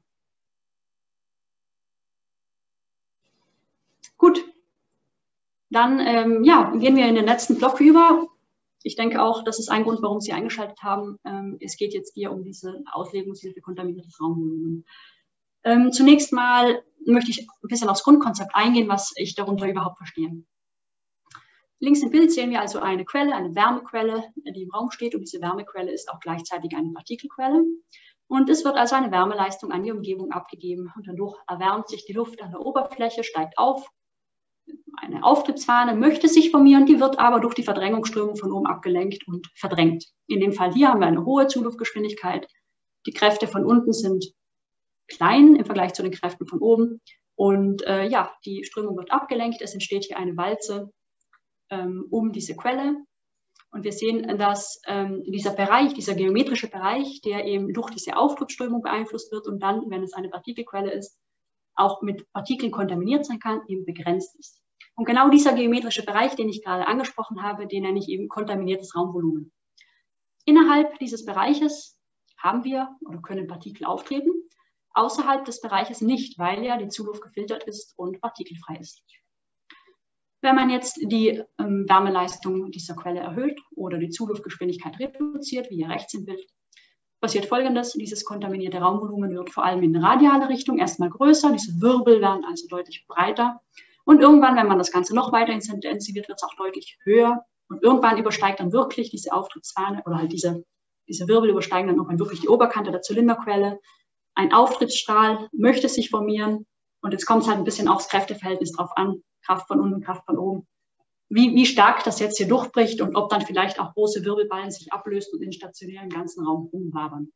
Gut, dann ähm, ja, gehen wir in den letzten Block über. Ich denke auch, das ist ein Grund, warum Sie eingeschaltet haben. Ähm, es geht jetzt hier um diese Auslegungshilfe kontaminiertes Raumvolumen. Ähm, zunächst mal möchte ich ein bisschen aufs Grundkonzept eingehen, was ich darunter überhaupt verstehe. Links im Bild sehen wir also eine Quelle, eine Wärmequelle, die im Raum steht, und diese Wärmequelle ist auch gleichzeitig eine Partikelquelle. Und es wird also eine Wärmeleistung an die Umgebung abgegeben und dadurch erwärmt sich die Luft an der Oberfläche, steigt auf. Eine Auftrittsfahne möchte sich formieren, die wird aber durch die Verdrängungsströmung von oben abgelenkt und verdrängt. In dem Fall hier haben wir eine hohe Zuluftgeschwindigkeit. Die Kräfte von unten sind klein im Vergleich zu den Kräften von oben. Und äh, ja, die Strömung wird abgelenkt, es entsteht hier eine Walze um diese Quelle. Und wir sehen, dass ähm, dieser Bereich, dieser geometrische Bereich, der eben durch diese Auftrittsströmung beeinflusst wird und dann, wenn es eine Partikelquelle ist, auch mit Partikeln kontaminiert sein kann, eben begrenzt ist. Und genau dieser geometrische Bereich, den ich gerade angesprochen habe, den nenne ich eben kontaminiertes Raumvolumen. Innerhalb dieses Bereiches haben wir oder können Partikel auftreten, außerhalb des Bereiches nicht, weil ja die Zuluft gefiltert ist und partikelfrei ist. Wenn man jetzt die ähm, Wärmeleistung dieser Quelle erhöht oder die Zuluftgeschwindigkeit reduziert, wie hier rechts im Bild, passiert Folgendes: Dieses kontaminierte Raumvolumen wird vor allem in radiale Richtung erstmal größer, diese Wirbel werden also deutlich breiter und irgendwann, wenn man das Ganze noch weiter intensiviert, wird es auch deutlich höher und irgendwann übersteigt dann wirklich diese Auftrittsfahne oder halt diese, diese Wirbel übersteigen dann irgendwann wirklich die Oberkante der Zylinderquelle. Ein Auftrittsstrahl möchte sich formieren und jetzt kommt es halt ein bisschen aufs Kräfteverhältnis drauf an, Kraft von unten, Kraft von oben, wie, wie stark das jetzt hier durchbricht und ob dann vielleicht auch große Wirbelballen sich ablöst und in stationären ganzen Raum rumwabern.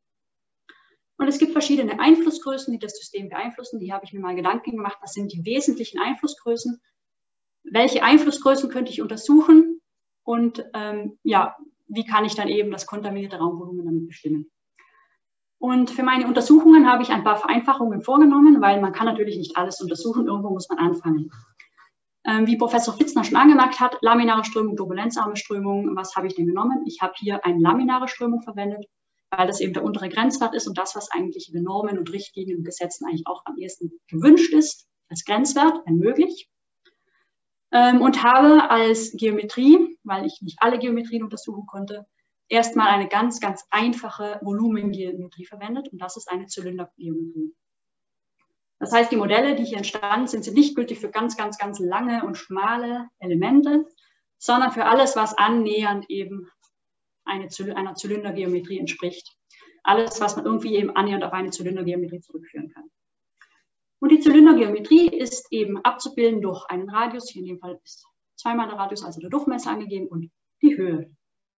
Und es gibt verschiedene Einflussgrößen, die das System beeinflussen. Hier habe ich mir mal Gedanken gemacht, was sind die wesentlichen Einflussgrößen? Welche Einflussgrößen könnte ich untersuchen? Und ähm, ja, wie kann ich dann eben das kontaminierte Raumvolumen damit bestimmen? Und für meine Untersuchungen habe ich ein paar Vereinfachungen vorgenommen, weil man kann natürlich nicht alles untersuchen, irgendwo muss man anfangen. Ähm, wie Professor Fitzner schon angemerkt hat, laminare Strömung, turbulenzarme Strömung, was habe ich denn genommen? Ich habe hier eine laminare Strömung verwendet, weil das eben der untere Grenzwert ist und das, was eigentlich in den Normen und Richtlinien und Gesetzen eigentlich auch am ehesten gewünscht ist, als Grenzwert, wenn möglich. Ähm, und habe als Geometrie, weil ich nicht alle Geometrien untersuchen konnte, erstmal eine ganz, ganz einfache Volumengeometrie verwendet und das ist eine Zylindergeometrie. Das heißt, die Modelle, die hier entstanden sind, sind nicht gültig für ganz, ganz, ganz lange und schmale Elemente, sondern für alles, was annähernd eben eine, einer Zylindergeometrie entspricht. Alles, was man irgendwie eben annähernd auf eine Zylindergeometrie zurückführen kann. Und die Zylindergeometrie ist eben abzubilden durch einen Radius, hier in dem Fall ist zweimal der Radius, also der Durchmesser angegeben und die Höhe.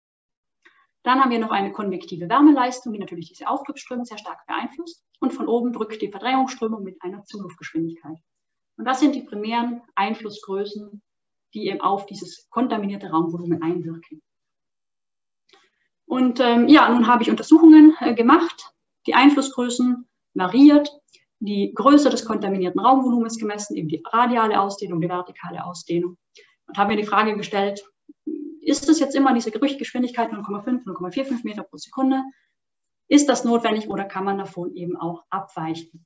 Dann haben wir noch eine konvektive Wärmeleistung, die natürlich diese Auftrittsströmung sehr stark beeinflusst. Und von oben drückt die Verdrängungsströmung mit einer Zuluftgeschwindigkeit. Und das sind die primären Einflussgrößen, die eben auf dieses kontaminierte Raumvolumen einwirken. Und ähm, ja, nun habe ich Untersuchungen äh, gemacht. Die Einflussgrößen variiert. Die Größe des kontaminierten Raumvolumens gemessen, eben die radiale Ausdehnung, die vertikale Ausdehnung. Und habe mir die Frage gestellt, ist es jetzt immer diese Gerüchtgeschwindigkeit null Komma fünf, null Komma fünfundvierzig Meter pro Sekunde? Ist das notwendig oder kann man davon eben auch abweichen?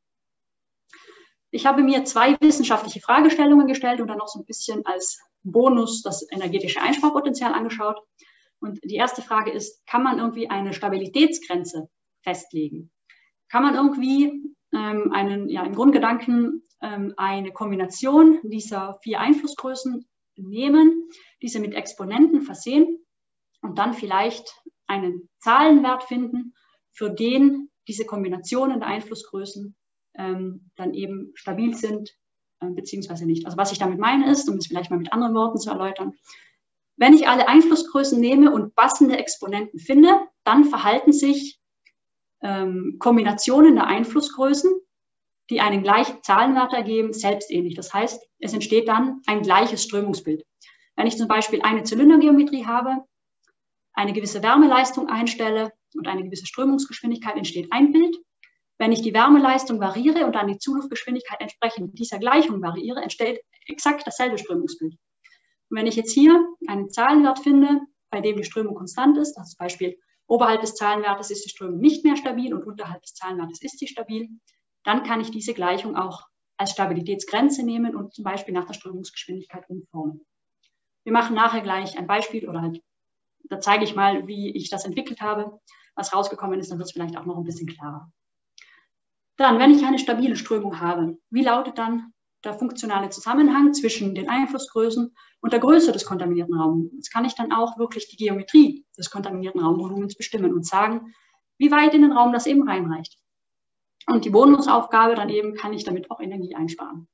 Ich habe mir zwei wissenschaftliche Fragestellungen gestellt und dann noch so ein bisschen als Bonus das energetische Einsparpotenzial angeschaut. Und die erste Frage ist, kann man irgendwie eine Stabilitätsgrenze festlegen. Kann man irgendwie ähm, einen, ja, im Grundgedanken ähm, eine Kombination dieser vier Einflussgrößen nehmen, diese mit Exponenten versehen und dann vielleicht einen Zahlenwert finden, für den diese Kombinationen der Einflussgrößen ähm, dann eben stabil sind, äh, beziehungsweise nicht. Also was ich damit meine ist, um es vielleicht mal mit anderen Worten zu erläutern, wenn ich alle Einflussgrößen nehme und passende Exponenten finde, dann verhalten sich ähm, Kombinationen der Einflussgrößen, die einen gleichen Zahlenwert ergeben, selbstähnlich. Das heißt, es entsteht dann ein gleiches Strömungsbild. Wenn ich zum Beispiel eine Zylindergeometrie habe, eine gewisse Wärmeleistung einstelle und eine gewisse Strömungsgeschwindigkeit, entsteht ein Bild. Wenn ich die Wärmeleistung variiere und dann die Zulaufgeschwindigkeit entsprechend dieser Gleichung variiere, entsteht exakt dasselbe Strömungsbild. Und wenn ich jetzt hier einen Zahlenwert finde, bei dem die Strömung konstant ist, also zum Beispiel oberhalb des Zahlenwertes ist die Strömung nicht mehr stabil und unterhalb des Zahlenwertes ist sie stabil, dann kann ich diese Gleichung auch als Stabilitätsgrenze nehmen und zum Beispiel nach der Strömungsgeschwindigkeit umformen. Wir machen nachher gleich ein Beispiel oder halt, da zeige ich mal, wie ich das entwickelt habe. Was rausgekommen ist, dann wird es vielleicht auch noch ein bisschen klarer. Dann, wenn ich eine stabile Strömung habe, wie lautet dann der funktionale Zusammenhang zwischen den Einflussgrößen und der Größe des kontaminierten Raumvolumens? Kann ich dann auch wirklich die Geometrie des kontaminierten Raumvolumens bestimmen und sagen, wie weit in den Raum das eben reinreicht. Und die Bonusaufgabe dann eben, kann ich damit auch Energie einsparen.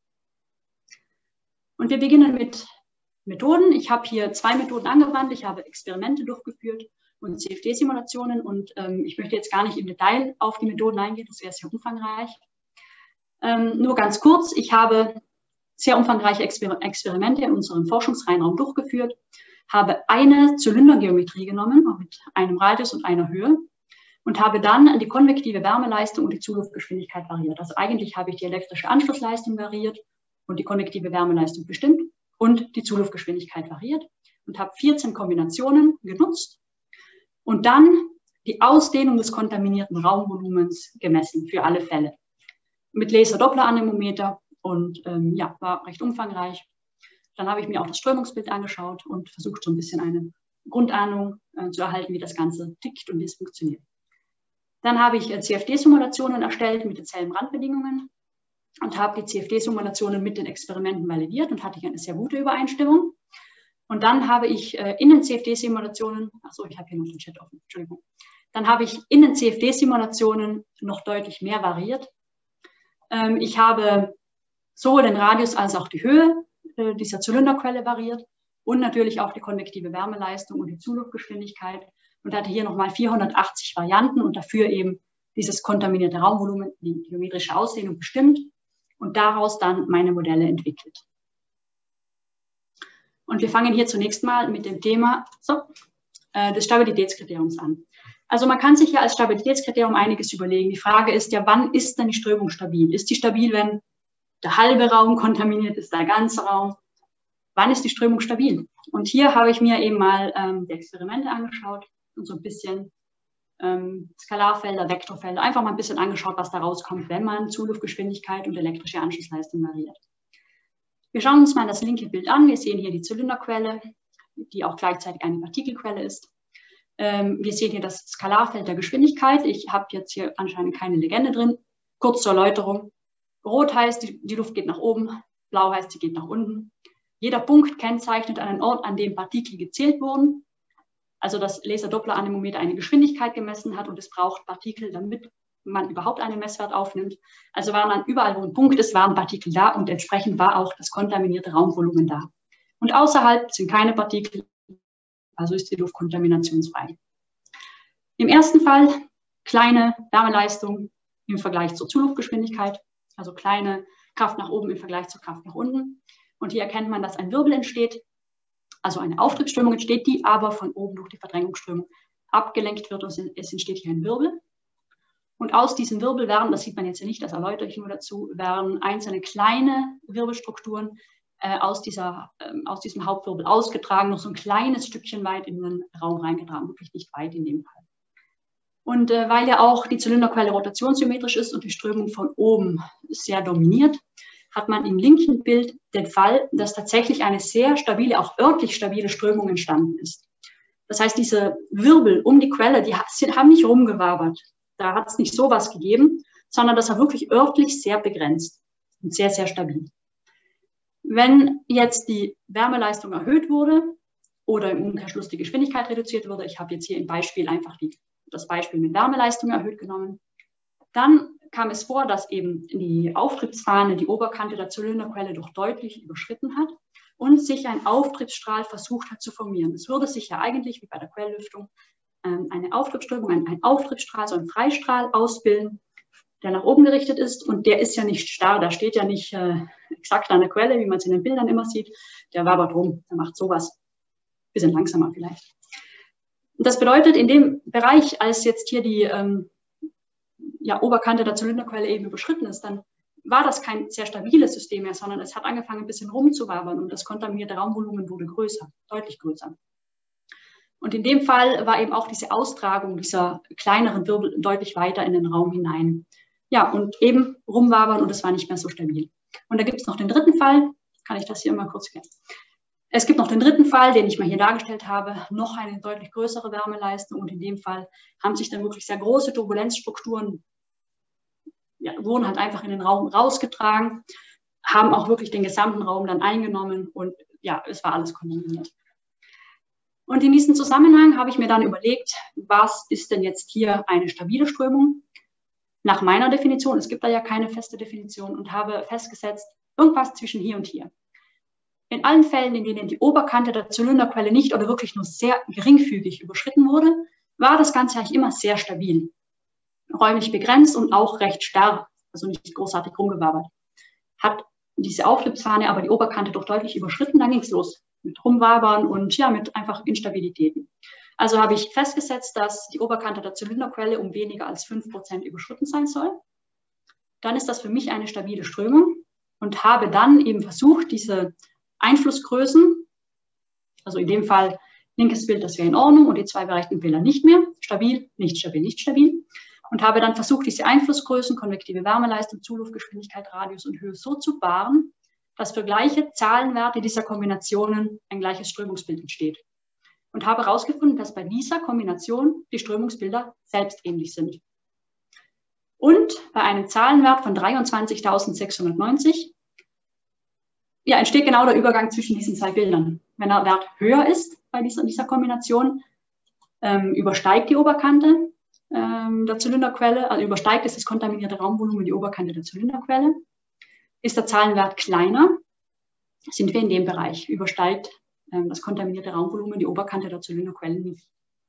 Und wir beginnen mit Methoden. Ich habe hier zwei Methoden angewandt. Ich habe Experimente durchgeführt und C F D-Simulationen. Und ähm, ich möchte jetzt gar nicht im Detail auf die Methoden eingehen, das wäre sehr umfangreich. Ähm, nur ganz kurz, ich habe sehr umfangreiche Exper Experimente in unserem Forschungsreihenraum durchgeführt, habe eine Zylindergeometrie genommen, mit einem Radius und einer Höhe, und habe dann die konvektive Wärmeleistung und die Zulaufgeschwindigkeit variiert. Also eigentlich habe ich die elektrische Anschlussleistung variiert und die konvektive Wärmeleistung bestimmt und die Zulaufgeschwindigkeit variiert und habe vierzehn Kombinationen genutzt und dann die Ausdehnung des kontaminierten Raumvolumens gemessen für alle Fälle. Mit Laser-Doppler-Anemometer und ähm, ja, war recht umfangreich. Dann habe ich mir auch das Strömungsbild angeschaut und versucht, so ein bisschen eine Grundahnung äh, zu erhalten, wie das Ganze tickt und wie es funktioniert. Dann habe ich äh, C F D-Simulationen erstellt mit denselben Randbedingungen und habe die C F D-Simulationen mit den Experimenten validiert und hatte ich eine sehr gute Übereinstimmung. Und dann habe ich äh, in den C F D-Simulationen, achso, ich habe hier noch den Chat offen, Entschuldigung. Dann habe ich in den C F D-Simulationen noch deutlich mehr variiert. Ähm, ich habe sowohl den Radius als auch die Höhe äh, dieser Zylinderquelle variiert und natürlich auch die konvektive Wärmeleistung und die Zulaufgeschwindigkeit und hatte hier nochmal vierhundertachtzig Varianten und dafür eben dieses kontaminierte Raumvolumen, die geometrische Ausdehnung bestimmt und daraus dann meine Modelle entwickelt. Und wir fangen hier zunächst mal mit dem Thema so, äh, des Stabilitätskriteriums an. Also man kann sich ja als Stabilitätskriterium einiges überlegen. Die Frage ist ja, wann ist denn die Strömung stabil? Ist die stabil, wenn der halbe Raum kontaminiert ist, der ganze Raum? Wann ist die Strömung stabil? Und hier habe ich mir eben mal ähm, die Experimente angeschaut und so ein bisschen ähm, Skalarfelder, Vektorfelder, einfach mal ein bisschen angeschaut, was da rauskommt, wenn man Zulaufgeschwindigkeit und elektrische Anschlussleistung variiert. Wir schauen uns mal das linke Bild an. Wir sehen hier die Zylinderquelle, die auch gleichzeitig eine Partikelquelle ist. Ähm, wir sehen hier das Skalarfeld der Geschwindigkeit. Ich habe jetzt hier anscheinend keine Legende drin. Kurz zur Erläuterung. Rot heißt, die, die Luft geht nach oben, blau heißt, sie geht nach unten. Jeder Punkt kennzeichnet einen Ort, an dem Partikel gezählt wurden. Also das Laser-Doppler-Anemometer eine Geschwindigkeit gemessen hat und es braucht Partikel, damit man überhaupt einen Messwert aufnimmt. Also waren dann überall, wo ein Punkt ist, waren Partikel da und entsprechend war auch das kontaminierte Raumvolumen da. Und außerhalb sind keine Partikel, also ist die Luft kontaminationsfrei. Im ersten Fall kleine Wärmeleistung im Vergleich zur Zulaufgeschwindigkeit, also kleine Kraft nach oben im Vergleich zur Kraft nach unten. Und hier erkennt man, dass ein Wirbel entsteht, also eine Auftrittsströmung entsteht, die aber von oben durch die Verdrängungsströmung abgelenkt wird und es entsteht hier ein Wirbel. Und aus diesem Wirbel werden, das sieht man jetzt ja nicht, das erläutere ich nur dazu, werden einzelne kleine Wirbelstrukturen äh, aus, dieser, äh, aus diesem Hauptwirbel ausgetragen, noch so ein kleines Stückchen weit in den Raum reingetragen, wirklich nicht weit in dem Fall. Und äh, weil ja auch die Zylinderquelle rotationssymmetrisch ist und die Strömung von oben sehr dominiert, hat man im linken Bild den Fall, dass tatsächlich eine sehr stabile, auch örtlich stabile Strömung entstanden ist. Das heißt, diese Wirbel um die Quelle, die haben nicht rumgewabert Da hat es nicht sowas gegeben, sondern das war wirklich örtlich sehr begrenzt und sehr, sehr stabil. Wenn jetzt die Wärmeleistung erhöht wurde oder im Umkehrschluss die Geschwindigkeit reduziert wurde, ich habe jetzt hier im Beispiel einfach die, das Beispiel mit Wärmeleistung erhöht genommen, dann kam es vor, dass eben die Auftriebsfahne die Oberkante der Zylinderquelle doch deutlich überschritten hat und sich ein Auftriebsstrahl versucht hat zu formieren. Es würde sich ja eigentlich, wie bei der Quelllüftung, eine Auftriebsströmung, ein, ein Auftriebsstrahl, so ein Freistrahl ausbilden, der nach oben gerichtet ist, und der ist ja nicht starr, da steht ja nicht äh, exakt an der Quelle, wie man es in den Bildern immer sieht, der wabert rum, der macht sowas, bisschen langsamer vielleicht. Und das bedeutet, in dem Bereich, als jetzt hier die ähm, ja, Oberkante der Zylinderquelle eben überschritten ist, dann war das kein sehr stabiles System mehr, sondern es hat angefangen, ein bisschen rumzuwabern und das kontaminierte Raumvolumen wurde größer, deutlich größer. Und in dem Fall war eben auch diese Austragung dieser kleineren Wirbel deutlich weiter in den Raum hinein. Ja, und eben rumwabern und es war nicht mehr so stabil. Und da gibt es noch den dritten Fall, kann ich das hier mal kurz klären. Es gibt noch den dritten Fall, den ich mal hier dargestellt habe, noch eine deutlich größere Wärmeleistung und in dem Fall haben sich dann wirklich sehr große Turbulenzstrukturen, ja, wurden halt einfach in den Raum rausgetragen, haben auch wirklich den gesamten Raum dann eingenommen und ja, es war alles kontaminiert. Und in diesem Zusammenhang habe ich mir dann überlegt, was ist denn jetzt hier eine stabile Strömung? Nach meiner Definition, es gibt da ja keine feste Definition, und habe festgesetzt, irgendwas zwischen hier und hier. In allen Fällen, in denen die Oberkante der Zylinderquelle nicht oder wirklich nur sehr geringfügig überschritten wurde, war das Ganze eigentlich immer sehr stabil. Räumlich begrenzt und auch recht starr, also nicht großartig rumgewabert. Hat diese Auftriebsfahne aber die Oberkante doch deutlich überschritten, dann ging es los mit Rumwabern und ja, mit einfach Instabilitäten. Also habe ich festgesetzt, dass die Oberkante der Zylinderquelle um weniger als fünf Prozent überschritten sein soll. Dann ist das für mich eine stabile Strömung und habe dann eben versucht, diese Einflussgrößen, also in dem Fall linkes Bild, das wäre in Ordnung und die zwei berechten Bilder nicht mehr, stabil, nicht stabil, nicht stabil, und habe dann versucht, diese Einflussgrößen, konvektive Wärmeleistung, Zuluftgeschwindigkeit, Radius und Höhe so zu paaren, dass für gleiche Zahlenwerte dieser Kombinationen ein gleiches Strömungsbild entsteht. Und habe herausgefunden, dass bei dieser Kombination die Strömungsbilder selbst ähnlich sind. Und bei einem Zahlenwert von dreiundzwanzigtausendsechshundertneunzig ja, entsteht genau der Übergang zwischen diesen zwei Bildern. Wenn der Wert höher ist bei dieser, dieser Kombination, ähm, übersteigt die Oberkante ähm, der Zylinderquelle, also übersteigt es das kontaminierte Raumvolumen die Oberkante der Zylinderquelle. Ist der Zahlenwert kleiner, sind wir in dem Bereich, übersteigt ähm, das kontaminierte Raumvolumen die Oberkante der Zylinderquelle nicht.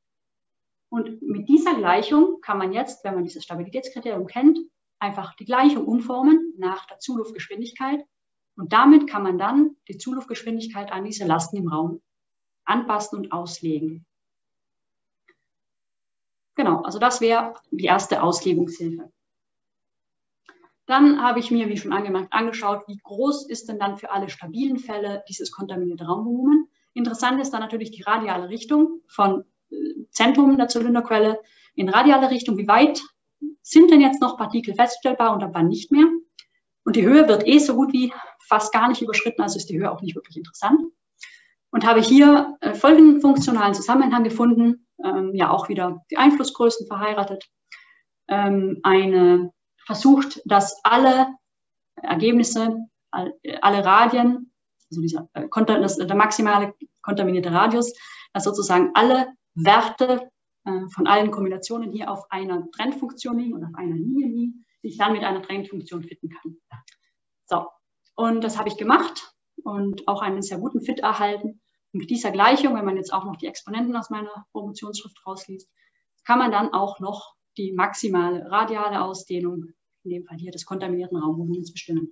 Und mit dieser Gleichung kann man jetzt, wenn man dieses Stabilitätskriterium kennt, einfach die Gleichung umformen nach der Zuluftgeschwindigkeit. Und damit kann man dann die Zuluftgeschwindigkeit an diese Lasten im Raum anpassen und auslegen. Genau, also das wäre die erste Auslegungshilfe. Dann habe ich mir, wie schon angemerkt, angeschaut, wie groß ist denn dann für alle stabilen Fälle dieses kontaminierte Raumvolumen. Interessant ist dann natürlich die radiale Richtung von Zentrum der Zylinderquelle in radiale Richtung. Wie weit sind denn jetzt noch Partikel feststellbar und ab wann nicht mehr? Und die Höhe wird eh so gut wie fast gar nicht überschritten, also ist die Höhe auch nicht wirklich interessant. Und habe hier äh, folgenden funktionalen Zusammenhang gefunden, ähm, ja auch wieder die Einflussgrößen verheiratet, ähm, eine versucht, dass alle Ergebnisse, alle Radien, also dieser, äh, das, der maximale kontaminierte Radius, dass sozusagen alle Werte äh, von allen Kombinationen hier auf einer Trendfunktion liegen und auf einer Linie liegen, die ich dann mit einer Trendfunktion fitten kann. So, und das habe ich gemacht und auch einen sehr guten Fit erhalten. Und mit dieser Gleichung, wenn man jetzt auch noch die Exponenten aus meiner Promotionsschrift rausliest, kann man dann auch noch die maximale radiale Ausdehnung, in dem Fall hier des kontaminierten Raumvolumens, bestimmen.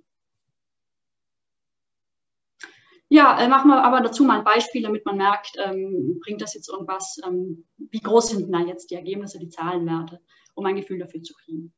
Ja, äh, machen wir aber dazu mal ein Beispiel, damit man merkt, ähm, bringt das jetzt irgendwas, ähm, wie groß sind da jetzt die Ergebnisse, die Zahlenwerte, um ein Gefühl dafür zu kriegen.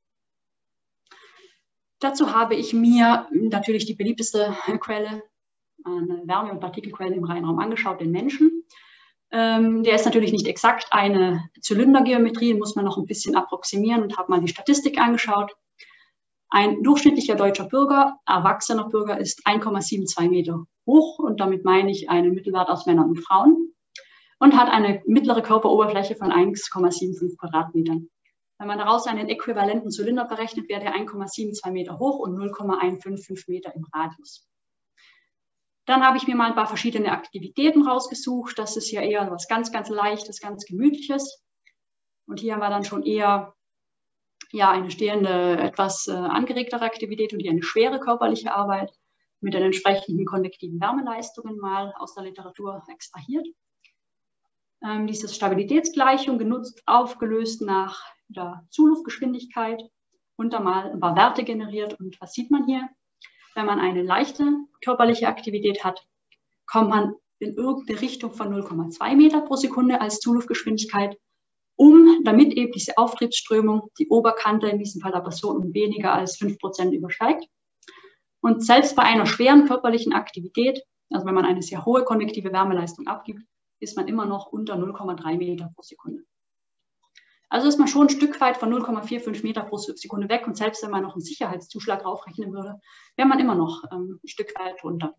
Dazu habe ich mir natürlich die beliebteste Quelle, eine Wärme- und Partikelquelle im Reinraum angeschaut, den Menschen. Ähm, der ist natürlich nicht exakt eine Zylindergeometrie, muss man noch ein bisschen approximieren und habe mal die Statistik angeschaut. Ein durchschnittlicher deutscher Bürger, erwachsener Bürger, ist eins Komma zweiundsiebzig Meter hoch und damit meine ich einen Mittelwert aus Männern und Frauen und hat eine mittlere Körperoberfläche von eins Komma fünfundsiebzig Quadratmetern. Wenn man daraus einen äquivalenten Zylinder berechnet, wäre der eins Komma zweiundsiebzig Meter hoch und null Komma hundertfünfundfünfzig Meter im Radius. Dann habe ich mir mal ein paar verschiedene Aktivitäten rausgesucht. Das ist ja eher was ganz, ganz Leichtes, ganz Gemütliches. Und hier haben wir dann schon eher ja, eine stehende, etwas äh, angeregtere Aktivität und hier eine schwere körperliche Arbeit mit den entsprechenden konvektiven Wärmeleistungen mal aus der Literatur extrahiert. Ähm, diese Stabilitätsgleichung genutzt, aufgelöst nach der Zuluftgeschwindigkeit und dann mal ein paar Werte generiert. Und was sieht man hier? Wenn man eine leichte körperliche Aktivität hat, kommt man in irgendeine Richtung von null Komma zwei Meter pro Sekunde als Zuluftgeschwindigkeit, um, damit eben diese Auftrittsströmung die Oberkante, in diesem Fall der Person, um weniger als fünf Prozent übersteigt. Und selbst bei einer schweren körperlichen Aktivität, also wenn man eine sehr hohe konvektive Wärmeleistung abgibt, ist man immer noch unter null Komma drei Meter pro Sekunde. Also ist man schon ein Stück weit von null Komma fünfundvierzig Meter pro Sekunde weg und selbst wenn man noch einen Sicherheitszuschlag draufrechnen würde, wäre man immer noch ähm, ein Stück weit runter.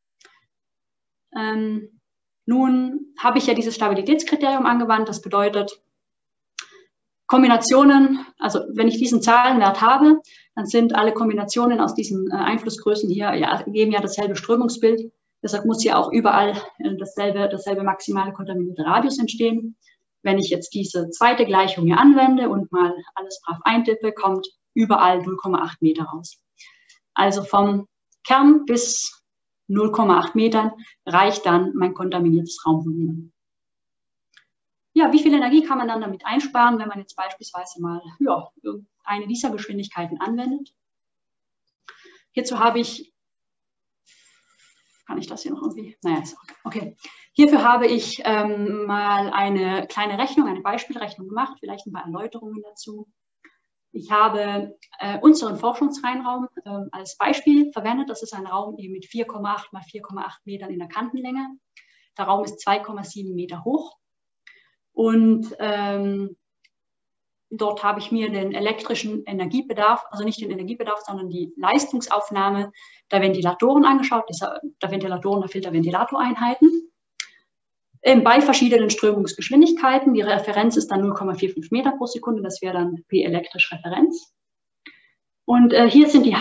Ähm, nun habe ich ja dieses Stabilitätskriterium angewandt, das bedeutet Kombinationen, also wenn ich diesen Zahlenwert habe, dann sind alle Kombinationen aus diesen äh, Einflussgrößen hier, ja, geben ja dasselbe Strömungsbild, deshalb muss hier auch überall äh, dasselbe, dasselbe maximale kontaminierte Radius entstehen. Wenn ich jetzt diese zweite Gleichung hier anwende und mal alles brav eintippe, kommt überall null Komma acht Meter raus. Also vom Kern bis null Komma acht Metern reicht dann mein kontaminiertes Raumvolumen. Ja, wie viel Energie kann man dann damit einsparen, wenn man jetzt beispielsweise mal ja, eine dieser Geschwindigkeiten anwendet? Hierzu habe ich, kann ich das hier noch irgendwie? Naja, ist okay. okay. Hierfür habe ich ähm, mal eine kleine Rechnung, eine Beispielrechnung gemacht, vielleicht ein paar Erläuterungen dazu. Ich habe äh, unseren Forschungsreinraum äh, als Beispiel verwendet. Das ist ein Raum eben mit vier Komma acht mal vier Komma acht Metern in der Kantenlänge. Der Raum ist zwei Komma sieben Meter hoch. Und ähm, dort habe ich mir den elektrischen Energiebedarf, also nicht den Energiebedarf, sondern die Leistungsaufnahme der Ventilatoren angeschaut, der Ventilatoren, der Filterventilatoreinheiten. Bei verschiedenen Strömungsgeschwindigkeiten. Die Referenz ist dann null Komma fünfundvierzig Meter pro Sekunde, das wäre dann P elektrisch Referenz. Und äh, hier sind die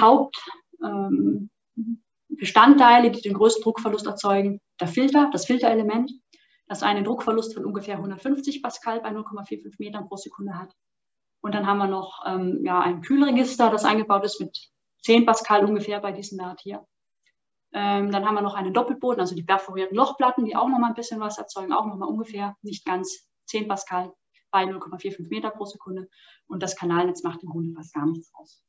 Hauptbestandteile, ähm, die den größten Druckverlust erzeugen. Der Filter, das Filterelement, das einen Druckverlust von ungefähr hundertfünfzig Pascal bei null Komma fünfundvierzig Metern pro Sekunde hat. Und dann haben wir noch ähm, ja, ein Kühlregister, das eingebaut ist mit zehn Pascal ungefähr bei diesem Wert hier. Ähm, dann haben wir noch einen Doppelboden, also die perforierten Lochplatten, die auch noch mal ein bisschen was erzeugen, auch noch mal ungefähr, nicht ganz zehn Pascal bei null Komma fünfundvierzig Meter pro Sekunde. Und das Kanalnetz macht im Grunde fast gar nichts aus.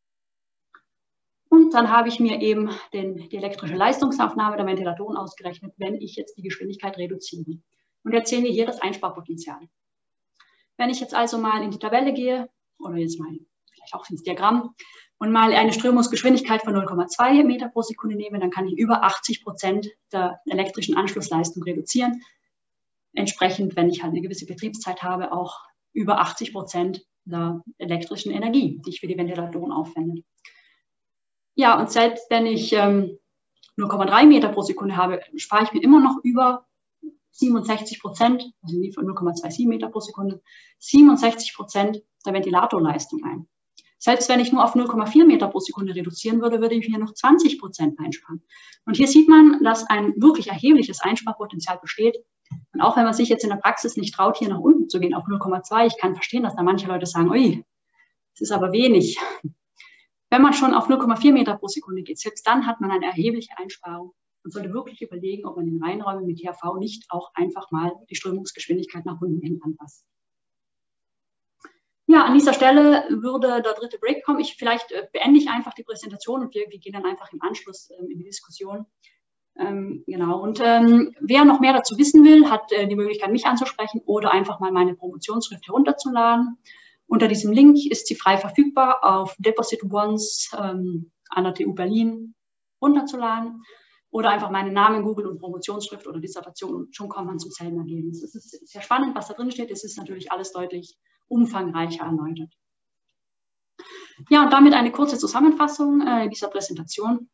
Und dann habe ich mir eben den, die elektrische Leistungsaufnahme der Ventilatoren ausgerechnet, wenn ich jetzt die Geschwindigkeit reduziere. Und jetzt sehen wir hier das Einsparpotenzial. Wenn ich jetzt also mal in die Tabelle gehe, oder jetzt mal vielleicht auch ins Diagramm, und mal eine Strömungsgeschwindigkeit von null Komma zwei Meter pro Sekunde nehme, dann kann ich über achtzig Prozent der elektrischen Anschlussleistung reduzieren. Entsprechend, wenn ich halt eine gewisse Betriebszeit habe, auch über achtzig Prozent der elektrischen Energie, die ich für die Ventilatoren aufwende. Ja, und selbst wenn ich ähm, null Komma drei Meter pro Sekunde habe, spare ich mir immer noch über siebenundsechzig Prozent, also nicht von null Komma siebenundzwanzig Meter pro Sekunde, siebenundsechzig Prozent der Ventilatorleistung ein. Selbst wenn ich nur auf null Komma vier Meter pro Sekunde reduzieren würde, würde ich hier noch zwanzig Prozent einsparen. Und hier sieht man, dass ein wirklich erhebliches Einsparpotenzial besteht. Und auch wenn man sich jetzt in der Praxis nicht traut, hier nach unten zu gehen auf null Komma zwei, ich kann verstehen, dass da manche Leute sagen, ui, das ist aber wenig. Wenn man schon auf null Komma vier Meter pro Sekunde geht, selbst dann hat man eine erhebliche Einsparung und sollte wirklich überlegen, ob man in Reinräumen mit T H V nicht auch einfach mal die Strömungsgeschwindigkeit nach unten hin anpasst. Ja, an dieser Stelle würde der dritte Break kommen. Ich, vielleicht äh, beende ich einfach die Präsentation und wir, wir gehen dann einfach im Anschluss ähm, in die Diskussion. Ähm, genau. Und ähm, wer noch mehr dazu wissen will, hat äh, die Möglichkeit, mich anzusprechen oder einfach mal meine Promotionsschrift herunterzuladen. Unter diesem Link ist sie frei verfügbar auf Deposit Once ähm, an der T U Berlin runterzuladen oder einfach meinen Namen Google und Promotionsschrift oder Dissertation und schon kommt man zum selben Ergebnis. Es ist sehr spannend, was da drin steht. Es ist natürlich alles deutlich umfangreicher erläutert. Ja, und damit eine kurze Zusammenfassung äh, dieser Präsentation.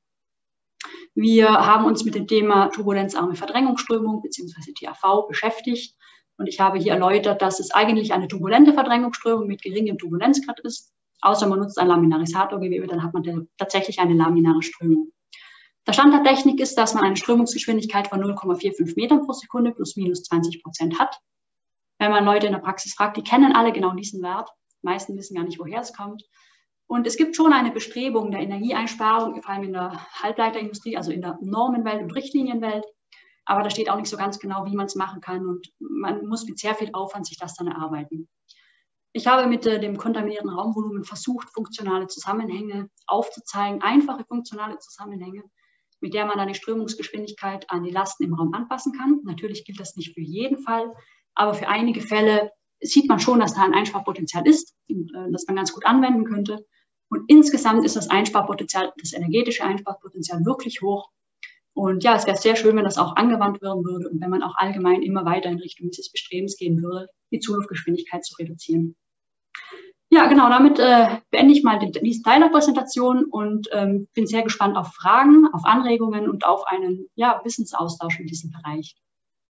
Wir haben uns mit dem Thema turbulenzarme Verdrängungsströmung bzw. T H V beschäftigt Und ich habe hier erläutert, dass es eigentlich eine turbulente Verdrängungsströmung mit geringem Turbulenzgrad ist. Außer man nutzt ein Laminarisatorgewebe, dann hat man tatsächlich eine laminare Strömung. Der Stand der Technik ist, dass man eine Strömungsgeschwindigkeit von null Komma fünfundvierzig Metern pro Sekunde plus minus zwanzig Prozent hat. Wenn man Leute in der Praxis fragt, die kennen alle genau diesen Wert. Die meisten wissen gar nicht, woher es kommt. Und es gibt schon eine Bestrebung der Energieeinsparung, vor allem in der Halbleiterindustrie, also in der Normenwelt und Richtlinienwelt. Aber da steht auch nicht so ganz genau, wie man es machen kann. Und man muss mit sehr viel Aufwand sich das dann erarbeiten. Ich habe mit äh, dem kontaminierten Raumvolumen versucht, funktionale Zusammenhänge aufzuzeigen, einfache funktionale Zusammenhänge, mit der man dann die Strömungsgeschwindigkeit an die Lasten im Raum anpassen kann. Natürlich gilt das nicht für jeden Fall, aber für einige Fälle sieht man schon, dass da ein Einsparpotenzial ist, und, äh, das man ganz gut anwenden könnte. Und insgesamt ist das Einsparpotenzial, das energetische Einsparpotenzial wirklich hoch. Und ja, es wäre sehr schön, wenn das auch angewandt werden würde und wenn man auch allgemein immer weiter in Richtung dieses Bestrebens gehen würde, die Zuluftgeschwindigkeit zu reduzieren. Ja, genau, damit äh, beende ich mal den, diesen Teil der Präsentation und ähm, bin sehr gespannt auf Fragen, auf Anregungen und auf einen ja, Wissensaustausch in diesem Bereich.